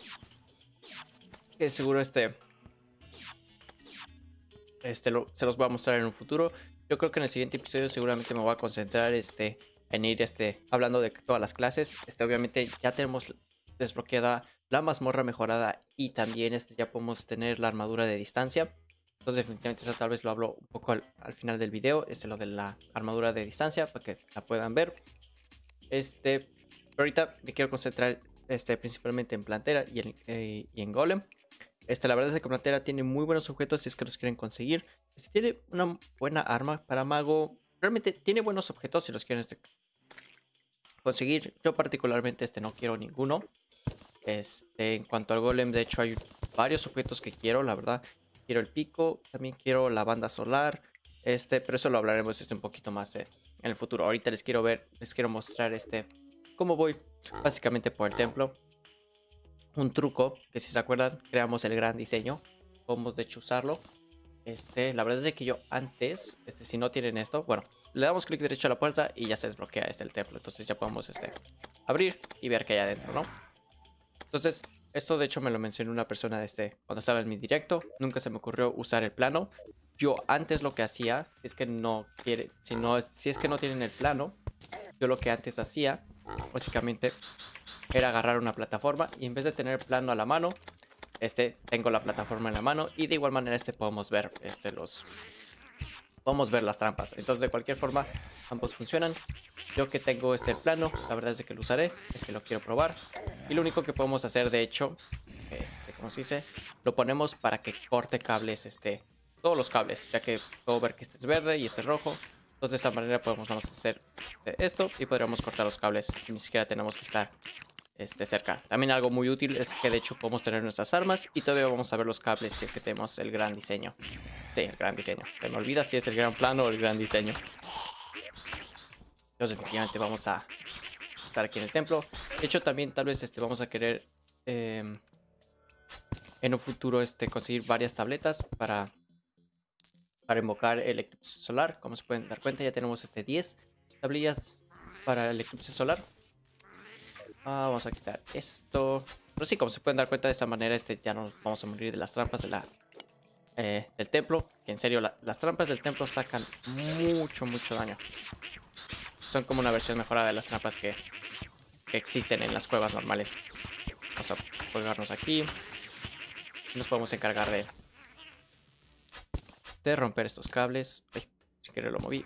Que seguro este Este lo, se los voy a mostrar en un futuro. Yo creo que en el siguiente episodio seguramente me voy a concentrar este, en ir este, hablando de todas las clases. Este, obviamente ya tenemos desbloqueada la mazmorra mejorada y también este, ya podemos tener la armadura de distancia. Entonces definitivamente eso tal vez lo hablo un poco al, al final del video. Este, lo de la armadura de distancia para que la puedan ver. Este, pero ahorita me quiero concentrar este, principalmente en Plantera y en, eh, y en Golem. Este, la verdad es que Plantera tiene muy buenos objetos si es que los quieren conseguir. Este, tiene una buena arma para mago. Realmente tiene buenos objetos si los quieren este, conseguir. Yo particularmente este, no quiero ninguno. Este, en cuanto al golem, de hecho hay varios objetos que quiero, la verdad. Quiero el pico, también quiero la banda solar. Este, pero eso lo hablaremos este, un poquito más eh, en el futuro. Ahorita les quiero ver, les quiero mostrar este cómo voy básicamente por el templo. Un truco que si se acuerdan creamos el gran diseño, podemos de hecho usarlo. Este, la verdad es que yo antes, este, si no tienen esto, bueno, le damos clic derecho a la puerta y ya se desbloquea este el templo. Entonces ya podemos este, abrir y ver qué hay adentro, ¿no? Entonces, esto de hecho me lo mencionó una persona de este, cuando estaba en mi directo. Nunca se me ocurrió usar el plano. Yo antes lo que hacía es que no quiere, si, no, si es que no tienen el plano, yo lo que antes hacía, básicamente, era agarrar una plataforma y en vez de tener el plano a la mano, este, tengo la plataforma en la mano y de igual manera este podemos ver este, los... Podemos ver las trampas. Entonces de cualquier forma ambos funcionan. Yo que tengo este plano, la verdad es que lo usaré, es que lo quiero probar. Y lo único que podemos hacer de hecho, este, como se dice, lo ponemos para que corte cables, este, todos los cables, ya que puedo ver que este es verde y este es rojo. Entonces de esa manera podemos vamos a hacer esto y podríamos cortar los cables. Ni siquiera tenemos que estar este, cerca. También algo muy útil es que de hecho podemos tener nuestras armas y todavía vamos a ver los cables si es que tenemos el gran diseño. Sí, el gran diseño. Se me olvida si es el gran plano o el gran diseño. Entonces definitivamente vamos a estar aquí en el templo. De hecho también tal vez este, vamos a querer eh, en un futuro este, conseguir varias tabletas para, para invocar el eclipse solar. Como se pueden dar cuenta, ya tenemos este, diez tablillas para el eclipse solar. Ah, vamos a quitar esto. Pero sí, como se pueden dar cuenta, de esta manera este, ya nos vamos a morir de las trampas de la, eh, del templo. Que en serio, la, las trampas del templo sacan mucho, mucho daño. Son como una versión mejorada de las trampas que, que existen en las cuevas normales. Vamos a colgarnos aquí. Nos podemos encargar de, de romper estos cables. Ay, si quiero lo moví.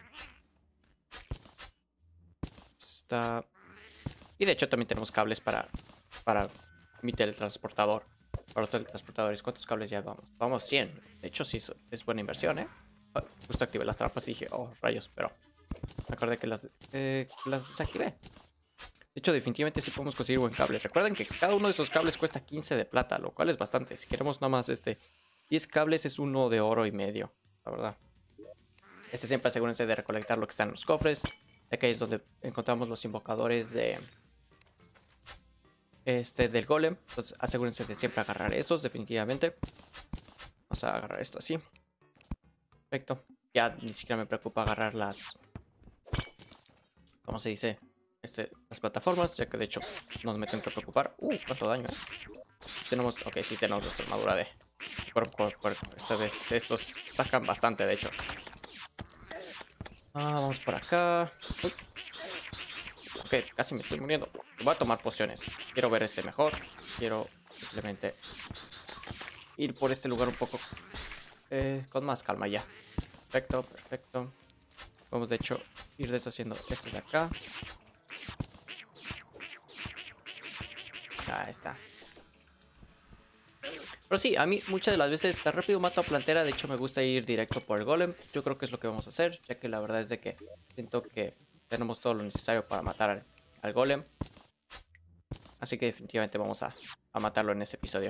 Está... Y de hecho también tenemos cables para, para mi teletransportador. Para los teletransportadores. ¿Cuántos cables ya vamos? Vamos cien. De hecho sí es buena inversión, ¿eh? Oh, justo activé las trampas y dije, oh, rayos, pero me acordé que las, eh, las desactivé. De hecho, definitivamente sí podemos conseguir buen cable. Recuerden que cada uno de esos cables cuesta quince de plata, lo cual es bastante. Si queremos nada más este diez cables es uno de oro y medio, la verdad. Este siempre asegúrense de recolectar lo que está en los cofres. Ya que ahí es donde encontramos los invocadores de... Este, del golem. Entonces asegúrense de siempre agarrar esos, definitivamente. Vamos a agarrar esto así. Perfecto. Ya ni siquiera me preocupa agarrar las... ¿Cómo se dice? Este, las plataformas, ya que de hecho no nos meten que preocupar. Uh, cuánto daño, ¿eh? Tenemos, ok, sí tenemos nuestra armadura de cuerpo a cuerpo. Esta vez estos sacan bastante, de hecho. Ah, vamos por acá. Uy. Ok, casi me estoy muriendo. Voy a tomar pociones. Quiero ver este mejor. Quiero simplemente ir por este lugar un poco eh, con más calma ya. Perfecto, perfecto. Vamos de hecho ir deshaciendo estos de acá. Ahí está. Pero sí, a mí muchas de las veces tan rápido mato a Plantera. De hecho me gusta ir directo por el golem. Yo creo que es lo que vamos a hacer, ya que la verdad es de que siento que tenemos todo lo necesario para matar al, al golem. Así que definitivamente vamos a, a matarlo en este episodio.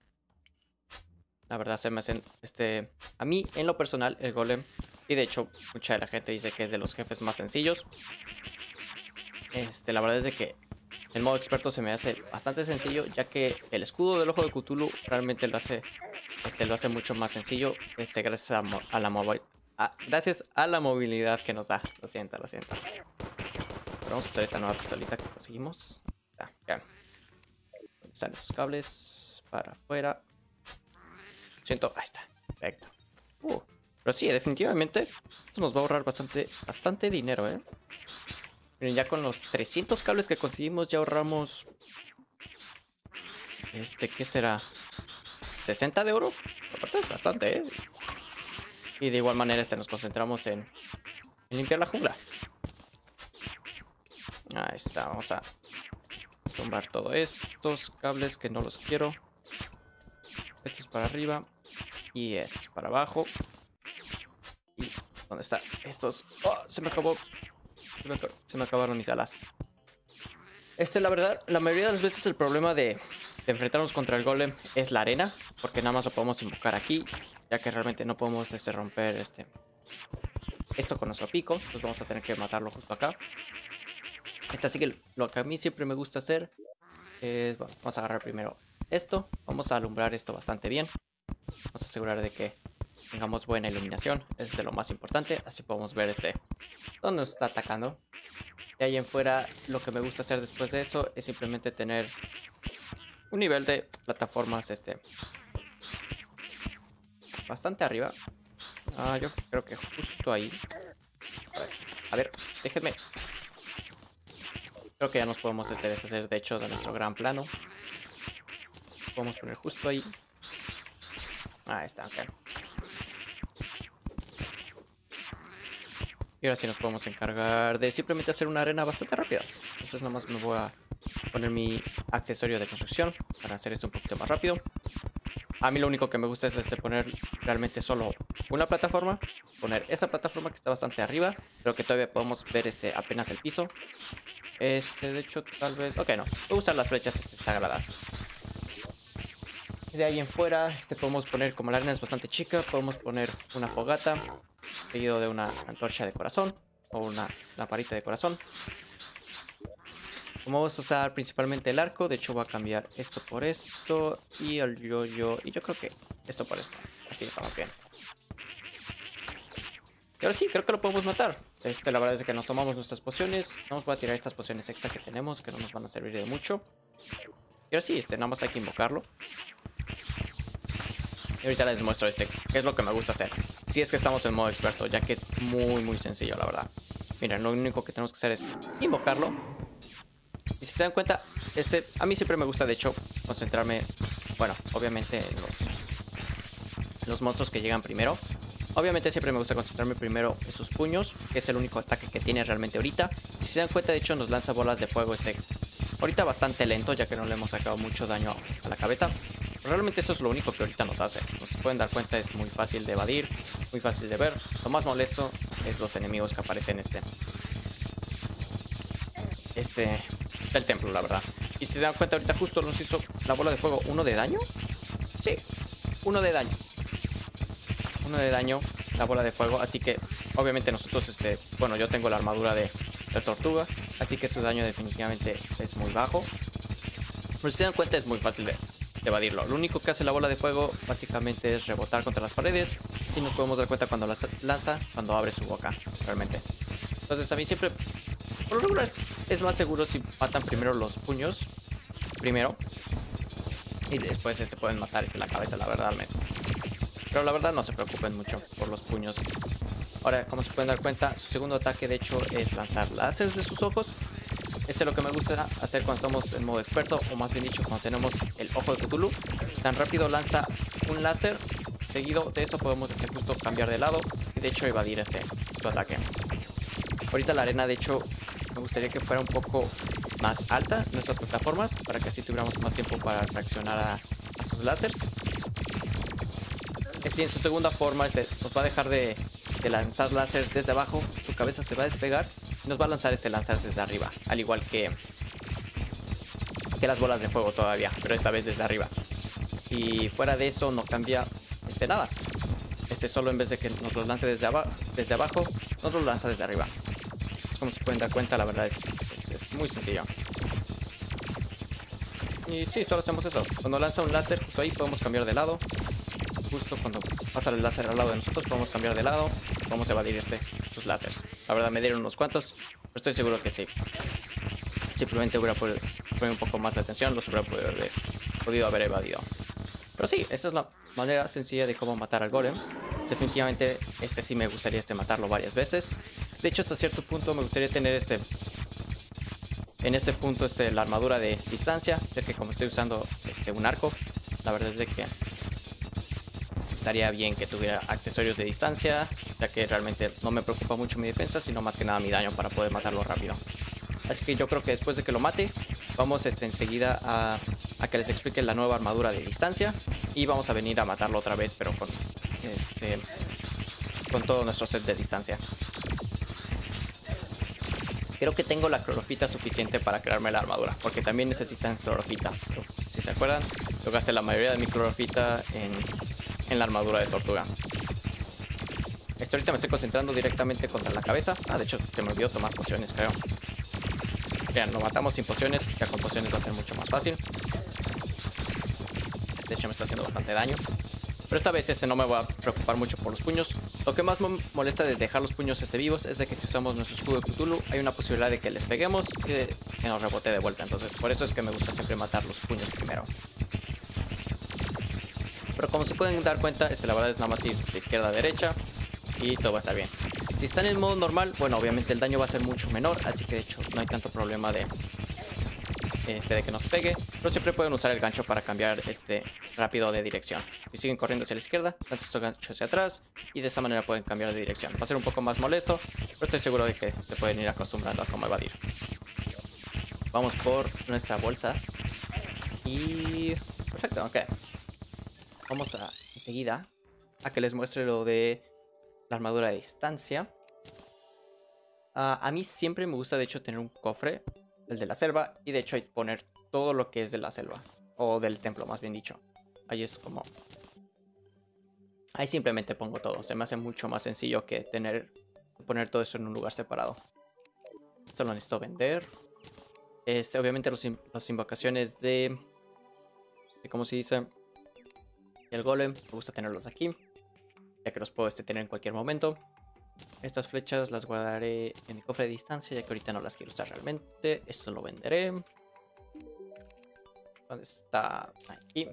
La verdad se me hacen, este, a mí en lo personal el golem, y de hecho mucha de la gente dice que es de los jefes más sencillos. Este, la verdad es de que el modo experto se me hace bastante sencillo, ya que el escudo del ojo de Cthulhu realmente lo hace, este, lo hace mucho más sencillo, este, gracias a, a la movilidad, gracias a la movilidad que nos da. Lo siento, lo siento. Pero vamos a usar esta nueva pistolita que conseguimos. Ya, ya. Salen esos cables para afuera. Siento, ahí está, perfecto. Uh, pero sí, definitivamente esto nos va a ahorrar bastante, bastante dinero, ¿eh? Miren, ya con los trescientos cables que conseguimos ya ahorramos... Este, ¿qué será? ¿sesenta de oro? Aparte es bastante, ¿eh? Y de igual manera este nos concentramos en, en limpiar la jungla. Ahí está, vamos a tumbar todos estos cables que no los quiero. Estos para arriba y estos para abajo. ¿Y dónde está? Estos... ¡Oh! Se me acabó... Se me, se me acabaron mis alas. Este, la verdad, la mayoría de las veces el problema de, de enfrentarnos contra el golem es la arena, porque nada más lo podemos invocar aquí, ya que realmente no podemos este, romper este esto con nuestro pico. Entonces vamos a tener que matarlo justo acá. Este, así que lo que a mí siempre me gusta hacer es... Bueno, vamos a agarrar primero esto. Vamos a alumbrar esto bastante bien. Vamos a asegurar de que tengamos buena iluminación. Es de lo más importante. Así podemos ver este dónde nos está atacando. De ahí en fuera, lo que me gusta hacer después de eso es simplemente tener un nivel de plataformas este bastante arriba. Ah, yo creo que justo ahí. A ver, a ver, déjenme. Creo que ya nos podemos este, deshacer de hecho de nuestro gran plano. Podemos poner justo ahí. Ahí está, ok. Y ahora sí nos podemos encargar de simplemente hacer una arena bastante rápida. Entonces nada más me voy a poner mi accesorio de construcción para hacer esto un poquito más rápido. A mí lo único que me gusta es este, poner realmente solo una plataforma. Poner esta plataforma que está bastante arriba, pero que todavía podemos ver este, apenas el piso. Este, de hecho, tal vez... Ok, no. Voy a usar las flechas este, sagradas. Y de ahí en fuera este, podemos poner, como la arena es bastante chica, podemos poner una fogata seguido de una antorcha de corazón o una lamparita de corazón. Como vamos a usar principalmente el arco, de hecho voy a cambiar esto por esto y el yo-yo, y yo creo que esto por esto. Así estamos bien. Y ahora sí, creo que lo podemos matar. Este, la verdad es que nos tomamos nuestras pociones. Vamos a tirar estas pociones extra que tenemos, que no nos van a servir de mucho. Y ahora sí, este, nada más hay que invocarlo. Y ahorita les muestro este, qué es lo que me gusta hacer. Si es que estamos en modo experto, ya que es muy muy sencillo, la verdad. Miren, lo único que tenemos que hacer es invocarlo. Y si se dan cuenta, este, a mí siempre me gusta de hecho concentrarme, bueno, obviamente en los, en los monstruos que llegan primero. Obviamente siempre me gusta concentrarme primero en sus puños, que es el único ataque que tiene realmente ahorita. Si se dan cuenta, de hecho nos lanza bolas de fuego este, ahorita bastante lento, ya que no le hemos sacado mucho daño a la cabeza. Realmente eso es lo único que ahorita nos hace. Como se pueden dar cuenta, es muy fácil de evadir, muy fácil de ver. Lo más molesto es los enemigos que aparecen este, este, del templo, la verdad. Y si se dan cuenta, ahorita justo nos hizo la bola de fuego uno de daño. Sí, uno de daño. Uno de daño, la bola de fuego. Así que, obviamente nosotros, este, bueno, yo tengo la armadura de, de tortuga, así que su daño definitivamente es muy bajo. Pero si se dan cuenta, es muy fácil de, de evadirlo. Lo único que hace la bola de fuego básicamente es rebotar contra las paredes. Y nos podemos dar cuenta cuando las lanza, cuando abre su boca, realmente. Entonces a mí siempre, por lo regular, es más seguro si matan primero los puños, primero, y después este pueden matar este, la cabeza, la verdad. Pero la verdad no se preocupen mucho por los puños. Ahora, como se pueden dar cuenta, su segundo ataque de hecho es lanzar láseres de sus ojos. Este es lo que me gusta hacer cuando estamos en modo experto, o más bien dicho, cuando tenemos el ojo de Cthulhu. Tan rápido lanza un láser, seguido de eso podemos este, justo cambiar de lado y de hecho evadir este, su ataque. Ahorita la arena de hecho me gustaría que fuera un poco más alta en nuestras plataformas, para que así tuviéramos más tiempo para reaccionar a, a sus láseres. Este, en su segunda forma este, nos va a dejar de, de lanzar láseres desde abajo, su cabeza se va a despegar y nos va a lanzar este lanzar desde arriba, al igual que, que las bolas de fuego todavía, pero esta vez desde arriba. Y fuera de eso no cambia este, nada. Este solo en vez de que nos lo lance desde, aba desde abajo, nos lo lanza desde arriba. Como se pueden dar cuenta, la verdad es, es, es muy sencillo. Y sí, solo hacemos eso. Cuando lanza un láser, justo ahí podemos cambiar de lado. Justo cuando pasa el láser al lado de nosotros, podemos cambiar de lado. Vamos a evadir este, sus láseres. La verdad me dieron unos cuantos, pero estoy seguro que sí. Simplemente hubiera podido poner un poco más de atención, los hubiera podido haber, podido haber evadido. Pero sí, esa es la manera sencilla de cómo matar al golem. Definitivamente este sí me gustaría este, matarlo varias veces. De hecho, hasta cierto punto me gustaría tener este... En este punto este, la armadura de distancia, ya que como estoy usando este, un arco, la verdad es de que estaría bien que tuviera accesorios de distancia, ya que realmente no me preocupa mucho mi defensa, sino más que nada mi daño para poder matarlo rápido. Así que yo creo que después de que lo mate, vamos este, enseguida a, a que les explique la nueva armadura de distancia y vamos a venir a matarlo otra vez, pero con, este, con todo nuestro set de distancia. Creo que tengo la clorofita suficiente para crearme la armadura, porque también necesitan clorofita. Si se acuerdan, yo gasté la mayoría de mi clorofita en, en la armadura de tortuga. Esto ahorita me estoy concentrando directamente contra la cabeza. Ah, de hecho, se me olvidó tomar pociones, creo. Vean, lo matamos sin pociones, ya con pociones va a ser mucho más fácil. De hecho, me está haciendo bastante daño. Pero esta vez este no me va a preocupar mucho por los puños. Lo que más me molesta de dejar los puños este vivos es de que si usamos nuestro escudo de Cthulhu hay una posibilidad de que les peguemos y de que nos rebote de vuelta. Entonces por eso es que me gusta siempre matar los puños primero. Pero como se pueden dar cuenta, este, la verdad es nada más ir de izquierda a derecha y todo va a estar bien. Si están en modo normal, bueno, obviamente el daño va a ser mucho menor, así que de hecho no hay tanto problema de... Este, de que nos pegue, pero siempre pueden usar el gancho para cambiar este rápido de dirección. Si siguen corriendo hacia la izquierda, lanzan su gancho hacia atrás y de esa manera pueden cambiar de dirección. Va a ser un poco más molesto, pero estoy seguro de que se pueden ir acostumbrando a cómo evadir. Vamos por nuestra bolsa y... perfecto, ok. Vamos a enseguida a que les muestre lo de la armadura de distancia. Uh, a mí siempre me gusta de hecho tener un cofre, el de la selva, y de hecho hay que poner todo lo que es de la selva, o del templo más bien dicho. Ahí es como... Ahí simplemente pongo todo. Se me hace mucho más sencillo que tener poner todo eso en un lugar separado. Esto lo necesito vender. Este, obviamente los, in las invocaciones de... de ¿Cómo se dice? El golem. Me gusta tenerlos aquí, ya que los puedo este, tener en cualquier momento. Estas flechas las guardaré en mi cofre de distancia, ya que ahorita no las quiero usar realmente. Esto lo venderé. ¿Dónde está? Aquí.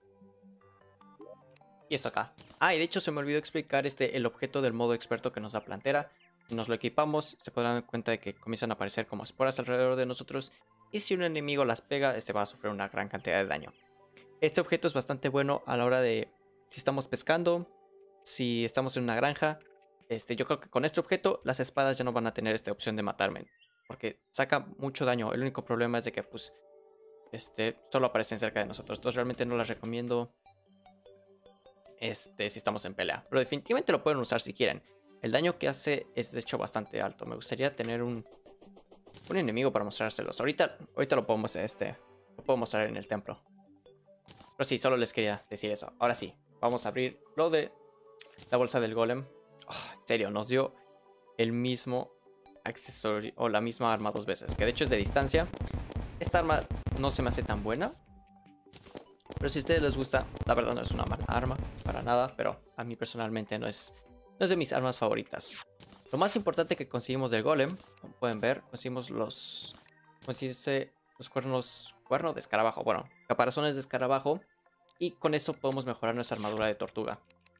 Y esto acá. Ah, y de hecho se me olvidó explicar este, el objeto del modo experto que nos da Plantera. Si nos lo equipamos, se podrán dar cuenta de que comienzan a aparecer como esporas alrededor de nosotros. Y si un enemigo las pega, este va a sufrir una gran cantidad de daño. Este objeto es bastante bueno a la hora de... Si estamos pescando, si estamos en una granja. Este, yo creo que con este objeto las espadas ya no van a tener esta opción de matarme. Porque saca mucho daño. El único problema es de que pues... Este, solo aparecen cerca de nosotros. Entonces realmente no las recomiendo... Este, si estamos en pelea. Pero definitivamente lo pueden usar si quieren. El daño que hace es de hecho bastante alto. Me gustaría tener un, un enemigo para mostrárselos. Ahorita, ahorita lo podemos este, lo puedo mostrar en el templo. Pero sí, solo les quería decir eso. Ahora sí, vamos a abrir lo de la bolsa del golem. Oh, en serio, nos dio el mismo accesorio o la misma arma dos veces. Que de hecho es de distancia. Esta arma no se me hace tan buena. Pero si a ustedes les gusta, la verdad no es una mala arma, para nada, pero a mí personalmente no es, no es de mis armas favoritas. Lo más importante que conseguimos del golem, como pueden ver, conseguimos los, ¿cómo se dice? Los cuernos, cuerno de escarabajo, bueno, caparazones de escarabajo, y con eso podemos mejorar nuestra armadura de tortuga.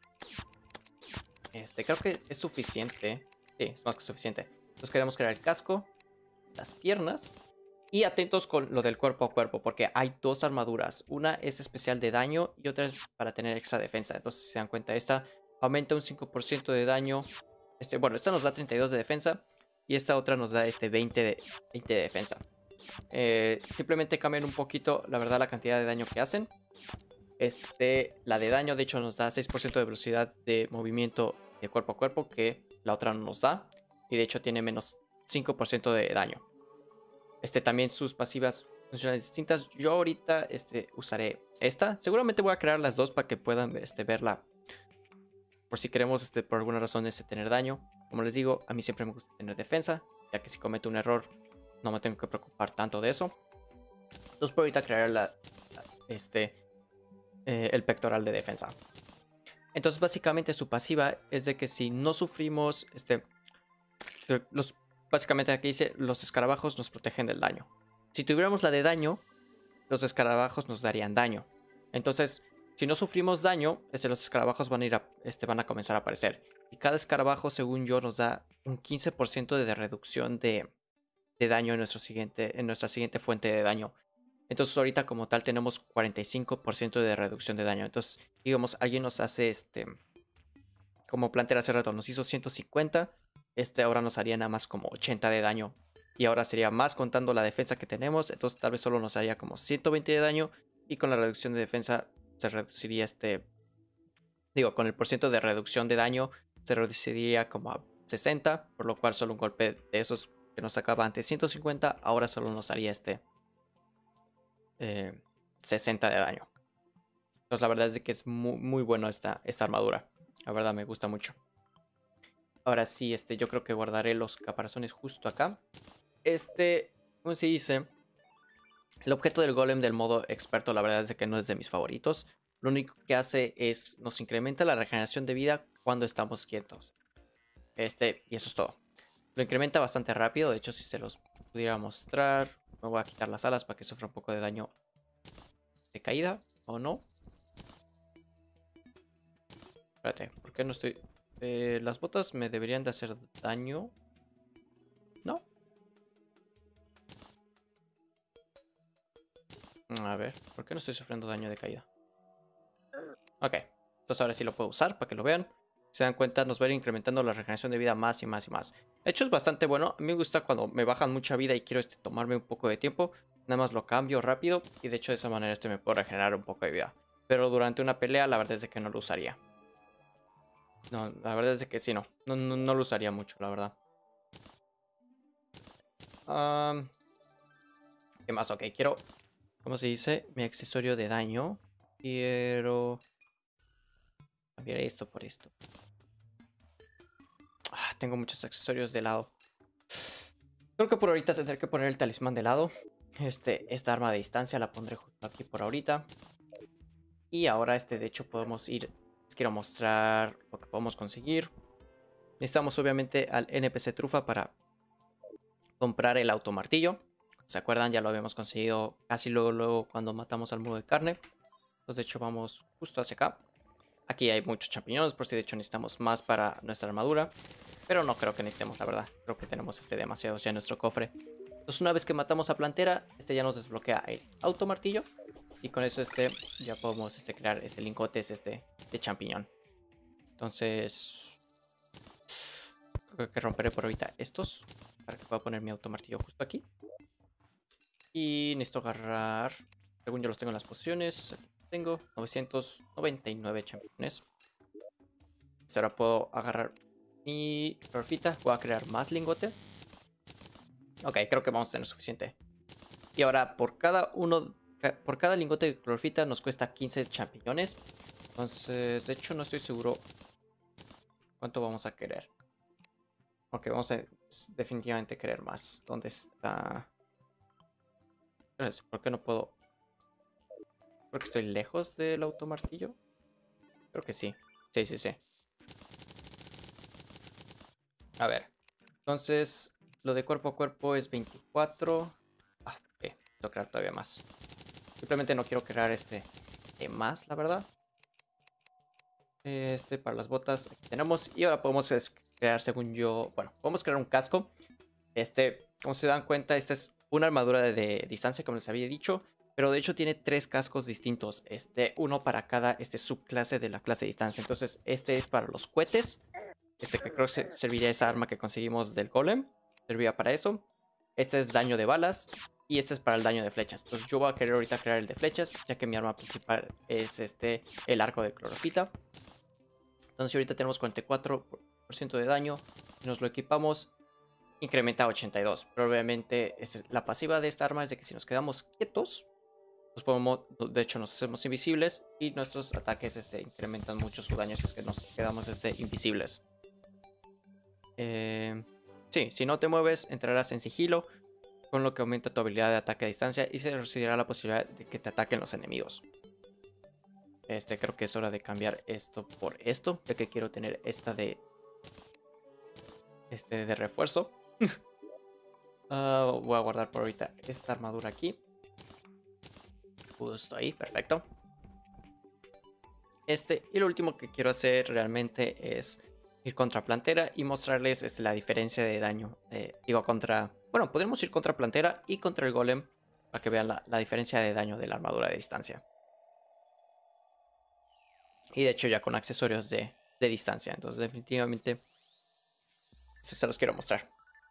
Este, creo que es suficiente, sí, es más que suficiente. Entonces queremos crear el casco, las piernas... Y atentos con lo del cuerpo a cuerpo, porque hay dos armaduras. Una es especial de daño y otra es para tener extra defensa. Entonces, si se dan cuenta, esta aumenta un cinco por ciento de daño. Este, bueno, esta nos da treinta y dos de defensa. Y esta otra nos da este veinte de, veinte de defensa. Eh, simplemente cambian un poquito, la verdad, la cantidad de daño que hacen. Este, la de daño, de hecho, nos da seis por ciento de velocidad de movimiento de cuerpo a cuerpo, que la otra no nos da. Y de hecho tiene menos cinco por ciento de daño. Este, también sus pasivas funcionan distintas. Yo ahorita este, usaré esta. Seguramente voy a crear las dos para que puedan este, verla. Por si queremos este, por alguna razón este, tener daño. Como les digo, a mí siempre me gusta tener defensa. Ya que si cometo un error no me tengo que preocupar tanto de eso. Entonces por ahorita crear la, la, este, eh, el pectoral de defensa. Entonces básicamente su pasiva es de que si no sufrimos... Este, los Básicamente aquí dice, los escarabajos nos protegen del daño. Si tuviéramos la de daño, los escarabajos nos darían daño. Entonces, si no sufrimos daño, este, los escarabajos van a, ir a, este, van a comenzar a aparecer. Y cada escarabajo, según yo, nos da un quince por ciento de reducción de, de daño en, nuestro siguiente, en nuestra siguiente fuente de daño. Entonces ahorita como tal tenemos cuarenta y cinco por ciento de reducción de daño. Entonces, digamos, alguien nos hace este... Como Plantera hace rato nos hizo ciento cincuenta... Este ahora nos haría nada más como ochenta de daño. Y ahora sería más contando la defensa que tenemos. Entonces tal vez solo nos haría como ciento veinte de daño. Y con la reducción de defensa se reduciría este... Digo, con el porcentaje de reducción de daño se reduciría como a sesenta. Por lo cual solo un golpe de esos que nos sacaba antes ciento cincuenta. Ahora solo nos haría este... Eh, sesenta de daño. Entonces la verdad es que es muy, muy bueno esta, esta armadura. La verdad me gusta mucho. Ahora sí, este, yo creo que guardaré los caparazones justo acá. Este, ¿cómo se dice? El objeto del golem del modo experto, la verdad es que no es de mis favoritos. Lo único que hace es, nos incrementa la regeneración de vida cuando estamos quietos. Este, y eso es todo. Lo incrementa bastante rápido, de hecho si se los pudiera mostrar, me voy a quitar las alas para que sufra un poco de daño de caída, ¿o no? Espérate, ¿por qué no estoy...? Eh, las botas me deberían de hacer daño. ¿No? A ver, ¿por qué no estoy sufriendo daño de caída? Ok, entonces ahora sí lo puedo usar para que lo vean. Se dan cuenta, nos va a ir incrementando la regeneración de vida más y más y más. De hecho es bastante bueno. A mí me gusta cuando me bajan mucha vida y quiero este, tomarme un poco de tiempo. Nada más lo cambio rápido y de hecho de esa manera este me puedo regenerar un poco de vida. Pero durante una pelea la verdad es de que no lo usaría. No, la verdad es que sí, no. No, no, no lo usaría mucho, la verdad. Um, ¿Qué más? Ok, quiero... ¿Cómo se dice? Mi accesorio de daño. quiero cambiar esto por esto. Ah, tengo muchos accesorios de lado. Creo que por ahorita tendré que poner el talismán de lado. Este, esta arma de distancia la pondré justo aquí por ahorita. Y ahora este, de hecho, podemos ir... Les quiero mostrar lo que podemos conseguir. Necesitamos obviamente al N P C trufa para comprar el automartillo. ¿Se acuerdan? Ya lo habíamos conseguido casi luego, luego cuando matamos al muro de carne. Entonces de hecho vamos justo hacia acá. Aquí hay muchos champiñones, por si de hecho necesitamos más para nuestra armadura. Pero no creo que necesitemos, la verdad. Creo que tenemos este demasiado ya en nuestro cofre. Entonces una vez que matamos a Plantera, este ya nos desbloquea el automartillo. Y con eso este ya podemos este, crear este lingotes este, de champiñón. Entonces... creo que romperé por ahorita estos. Para que pueda poner mi automartillo justo aquí. Y necesito agarrar... según yo los tengo en las posiciones. Aquí tengo novecientos noventa y nueve champiñones. Ahora puedo agarrar mi clorofita. Voy a crear más lingote. Ok, creo que vamos a tener suficiente. Y ahora por cada uno... por cada lingote de clorofita nos cuesta quince champiñones. Entonces, de hecho no estoy seguro cuánto vamos a querer. Ok, vamos a definitivamente querer más. ¿Dónde está? ¿Por qué no puedo? ¿Porque estoy lejos del automartillo? Creo que sí. Sí, sí, sí. A ver. Entonces, lo de cuerpo a cuerpo es veinticuatro. Ah, ok. Tengo que crear todavía más. Simplemente no quiero crear este de más, la verdad. Este para las botas aquí tenemos. Y ahora podemos crear, según yo... bueno, podemos crear un casco. Este, como se dan cuenta, esta es una armadura de, de distancia, como les había dicho. Pero de hecho tiene tres cascos distintos. Este, uno para cada este, subclase de la clase de distancia. Entonces, este es para los cohetes. Este que creo que serviría esa arma que conseguimos del golem. Serviría para eso. Este es daño de balas. Y este es para el daño de flechas. Entonces yo voy a querer ahorita crear el de flechas, ya que mi arma principal es este, el arco de clorofita. Entonces ahorita tenemos cuarenta y cuatro por ciento de daño. Si nos lo equipamos, incrementa a ochenta y dos. Pero obviamente este, la pasiva de esta arma es de que si nos quedamos quietos, nos podemos, de hecho nos hacemos invisibles. Y nuestros ataques este, incrementan mucho su daño si es que nos quedamos este, invisibles. Eh, sí, si no te mueves, entrarás en sigilo, con lo que aumenta tu habilidad de ataque a distancia y se reducirá la posibilidad de que te ataquen los enemigos. Este, creo que es hora de cambiar esto por esto, ya que quiero tener esta de... Este de refuerzo. uh, voy a guardar por ahorita esta armadura aquí. Justo ahí, perfecto. Este, y lo último que quiero hacer realmente es ir contra Plantera y mostrarles este, la diferencia de daño. Eh, digo, contra... Bueno, podemos ir contra Plantera y contra el Golem para que vean la, la diferencia de daño de la armadura de distancia. Y de hecho ya con accesorios de, de distancia. Entonces definitivamente se los quiero mostrar.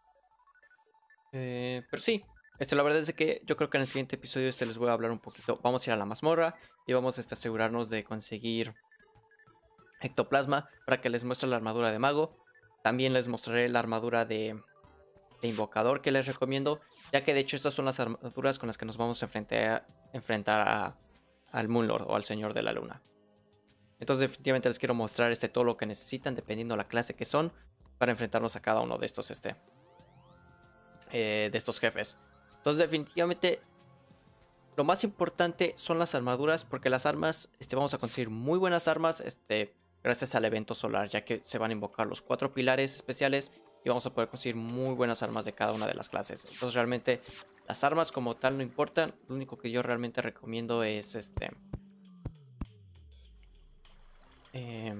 Eh, pero sí, este, la verdad es que yo creo que en el siguiente episodio este les voy a hablar un poquito. Vamos a ir a la mazmorra y vamos este, a asegurarnos de conseguir ectoplasma para que les muestre la armadura de mago. También les mostraré la armadura de... de invocador que les recomiendo, ya que de hecho estas son las armaduras con las que nos vamos a enfrentar, enfrentar a, al Moonlord o al Señor de la Luna. Entonces definitivamente les quiero mostrar este, todo lo que necesitan dependiendo de la clase que son para enfrentarnos a cada uno de estos, este, eh, de estos jefes. Entonces definitivamente lo más importante son las armaduras, porque las armas, este, vamos a conseguir muy buenas armas este, gracias al evento solar, ya que se van a invocar los cuatro pilares especiales y vamos a poder conseguir muy buenas armas de cada una de las clases. Entonces realmente las armas como tal no importan. Lo único que yo realmente recomiendo es este eh,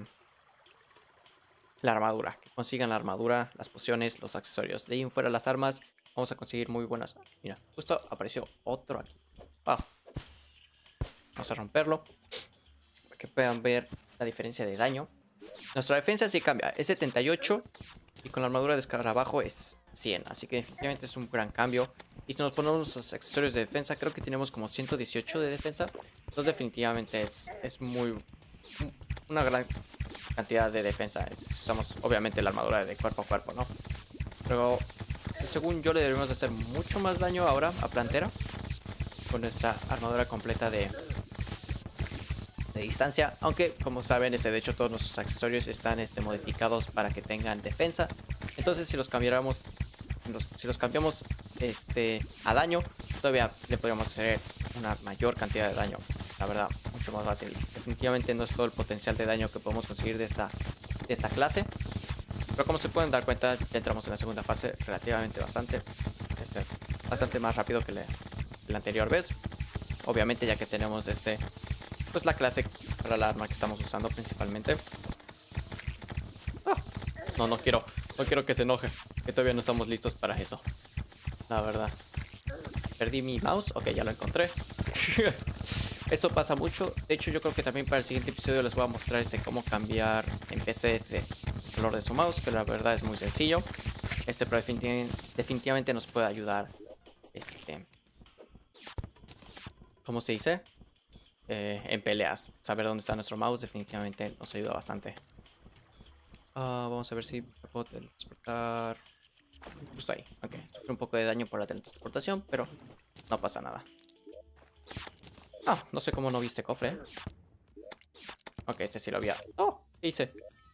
la armadura. Que consigan la armadura, las pociones, los accesorios. De ahí en fuera las armas vamos a conseguir muy buenas. Mira, justo apareció otro aquí. Wow. Vamos a romperlo para que puedan ver la diferencia de daño. Nuestra defensa sí cambia, es setenta y ocho. Y con la armadura de escarabajo es cien. Así que definitivamente es un gran cambio. Y si nos ponemos los accesorios de defensa, creo que tenemos como ciento dieciocho de defensa. Entonces definitivamente es, es muy... una gran cantidad de defensa. Usamos obviamente la armadura de cuerpo a cuerpo, ¿no? Pero según yo le debemos de hacer mucho más daño ahora a Plantera con nuestra armadura completa de... de distancia. Aunque, como saben, este, de hecho todos nuestros accesorios están este, modificados para que tengan defensa. Entonces, si los cambiáramos, los, si los cambiamos este, a daño, todavía le podríamos hacer una mayor cantidad de daño. La verdad, mucho más fácil. Definitivamente no es todo el potencial de daño que podemos conseguir de esta, de esta clase. Pero como se pueden dar cuenta, ya entramos en la segunda fase relativamente bastante, este, bastante más rápido que la, la anterior vez. Obviamente, ya que tenemos este, pues la clase para la arma que estamos usando principalmente. Ah, no, no quiero, no quiero que se enoje, que todavía no estamos listos para eso. La verdad. Perdí mi mouse, ok, ya lo encontré. Eso pasa mucho. De hecho, yo creo que también para el siguiente episodio les voy a mostrar este cómo cambiar en P C este color de su mouse, que la verdad es muy sencillo. Este pero definitivamente, definitivamente nos puede ayudar. Este, ¿cómo se dice? Eh, en peleas. Saber dónde está nuestro mouse definitivamente nos ayuda bastante. Uh, vamos a ver si puedo teletransportar. Justo ahí. Ok. Sufrí un poco de daño por la teletransportación, pero no pasa nada. Ah, no sé cómo no viste cofre. ¿eh? Ok, este sí lo había. Oh, ¿qué hice?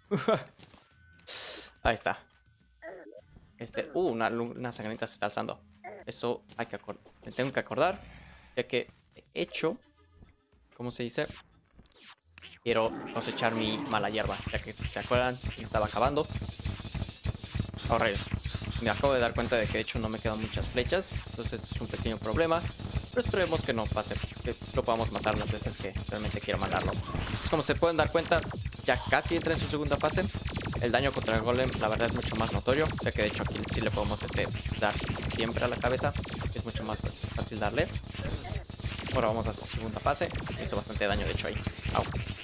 Ahí está. Este, uh, una, una sangrienta se está alzando. Eso hay que acordar. Me tengo que acordar. Ya que de hecho, ¿cómo se dice? Quiero cosechar mi mala hierba. Ya que si se acuerdan, me estaba acabando. Oh, rayos. Me acabo de dar cuenta de que de hecho no me quedan muchas flechas. Entonces es un pequeño problema. Pero esperemos que no pase. Que lo podamos matar las veces que realmente quiero mandarlo. Pues como se pueden dar cuenta, ya casi entra en su segunda fase. El daño contra el golem la verdad es mucho más notorio. Ya que de hecho aquí sí le podemos este, dar siempre a la cabeza. Es mucho más fácil darle. Ahora vamos a su segunda fase. Hizo bastante daño de hecho ahí. Au.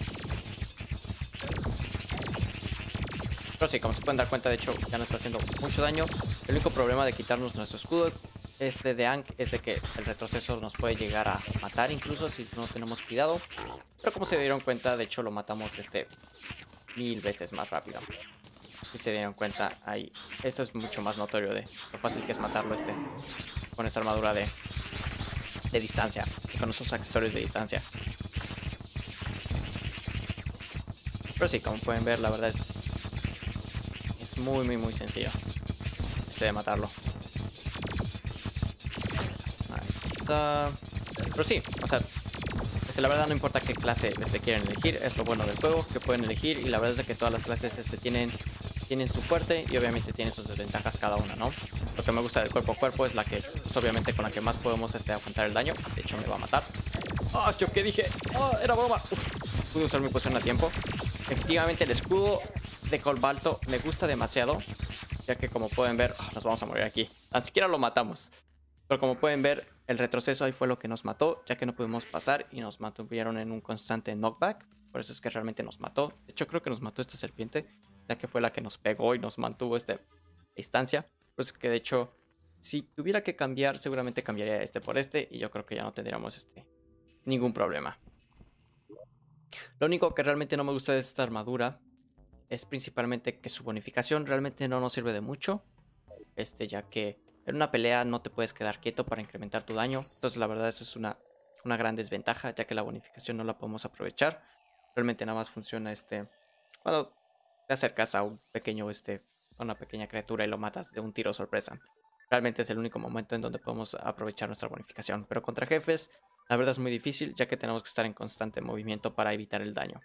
Pero sí, como se pueden dar cuenta, de hecho ya no está haciendo mucho daño. El único problema de quitarnos nuestro escudo este de Ankh es de que el retroceso nos puede llegar a matar incluso si no tenemos cuidado. Pero como se dieron cuenta, de hecho lo matamos este mil veces más rápido. Si se dieron cuenta, ahí eso es mucho más notorio de lo fácil que es matarlo este con esa armadura de, de distancia y con esos accesorios de distancia. Pero sí, como pueden ver, la verdad es, es muy muy muy sencillo este de matarlo. Pero sí, o sea, este, la verdad no importa qué clase este, quieren elegir, es lo bueno del juego, que pueden elegir. Y la verdad es que todas las clases este, tienen, tienen su fuerte y obviamente tienen sus desventajas cada una, ¿no? Lo que me gusta del cuerpo a cuerpo es la que, pues, obviamente con la que más podemos este, aguantar el daño. De hecho me va a matar. ¡Oh, yo qué dije! ¡Oh, era broma! Uf, pude usar mi poción a tiempo. Efectivamente el escudo de cobalto me gusta demasiado, ya que como pueden ver, oh, nos vamos a morir aquí. Ni siquiera lo matamos. Pero como pueden ver, el retroceso ahí fue lo que nos mató, ya que no pudimos pasar y nos mantuvieron en un constante knockback. Por eso es que realmente nos mató. De hecho, creo que nos mató esta serpiente, ya que fue la que nos pegó y nos mantuvo a esta distancia. Pues que de hecho, si tuviera que cambiar, seguramente cambiaría este por este. Y yo creo que ya no tendríamos este, ningún problema. Lo único que realmente no me gusta de esta armadura es principalmente que su bonificación realmente no nos sirve de mucho. Este, ya que en una pelea no te puedes quedar quieto para incrementar tu daño. Entonces la verdad eso es una, una gran desventaja, ya que la bonificación no la podemos aprovechar. Realmente nada más funciona este cuando te acercas a un pequeño este, a una pequeña criatura y lo matas de un tiro sorpresa. Realmente es el único momento en donde podemos aprovechar nuestra bonificación. Pero contra jefes la verdad es muy difícil, ya que tenemos que estar en constante movimiento para evitar el daño.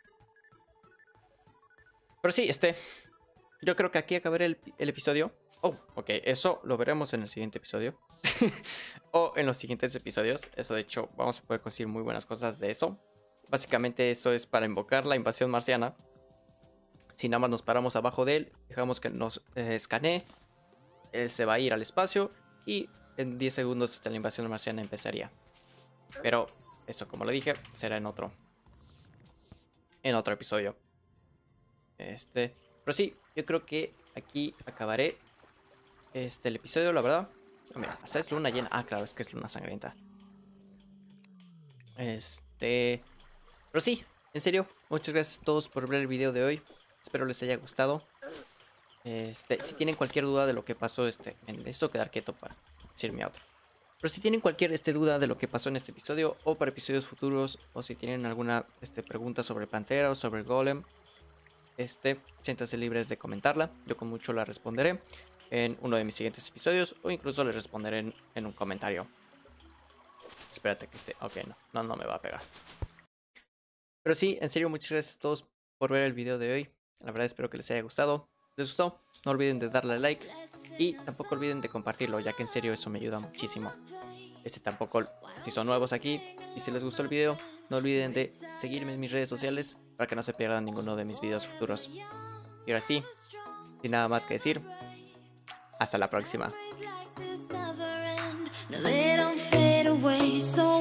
Pero sí, este, yo creo que aquí acabaré el, el episodio. Oh, ok, eso lo veremos en el siguiente episodio. O en los siguientes episodios. Eso de hecho vamos a poder conseguir muy buenas cosas de eso. Básicamente eso es para invocar la invasión marciana. Si nada más nos paramos abajo de él, dejamos que nos eh, escanee, él se va a ir al espacio y en diez segundos hasta la invasión marciana empezaría. Pero eso, como lo dije, será en otro En otro episodio. Este, pero sí, yo creo que aquí acabaré Este, el episodio, la verdad. Oh, mira, hasta es luna llena. Ah, claro, es que es luna sangrienta. Este. Pero sí, en serio, muchas gracias a todos por ver el video de hoy. Espero les haya gustado. Este, si tienen cualquier duda de lo que pasó, este, en esto quedar quieto para decirme a otro. Pero si tienen cualquier este, duda de lo que pasó en este episodio o para episodios futuros, o si tienen alguna este, pregunta sobre Pantera o sobre Golem, este, siéntanse libres de comentarla. Yo con mucho la responderé en uno de mis siguientes episodios o incluso les responderé en, en un comentario. Espérate que esté... Ok, no, no, no me va a pegar. Pero sí, en serio, muchas gracias a todos por ver el video de hoy. La verdad espero que les haya gustado. Si les gustó, no olviden de darle like y tampoco olviden de compartirlo, ya que en serio eso me ayuda muchísimo. Este tampoco, si son nuevos aquí y si les gustó el video, no olviden de seguirme en mis redes sociales para que no se pierdan ninguno de mis videos futuros. Y ahora sí, sin nada más que decir, hasta la próxima.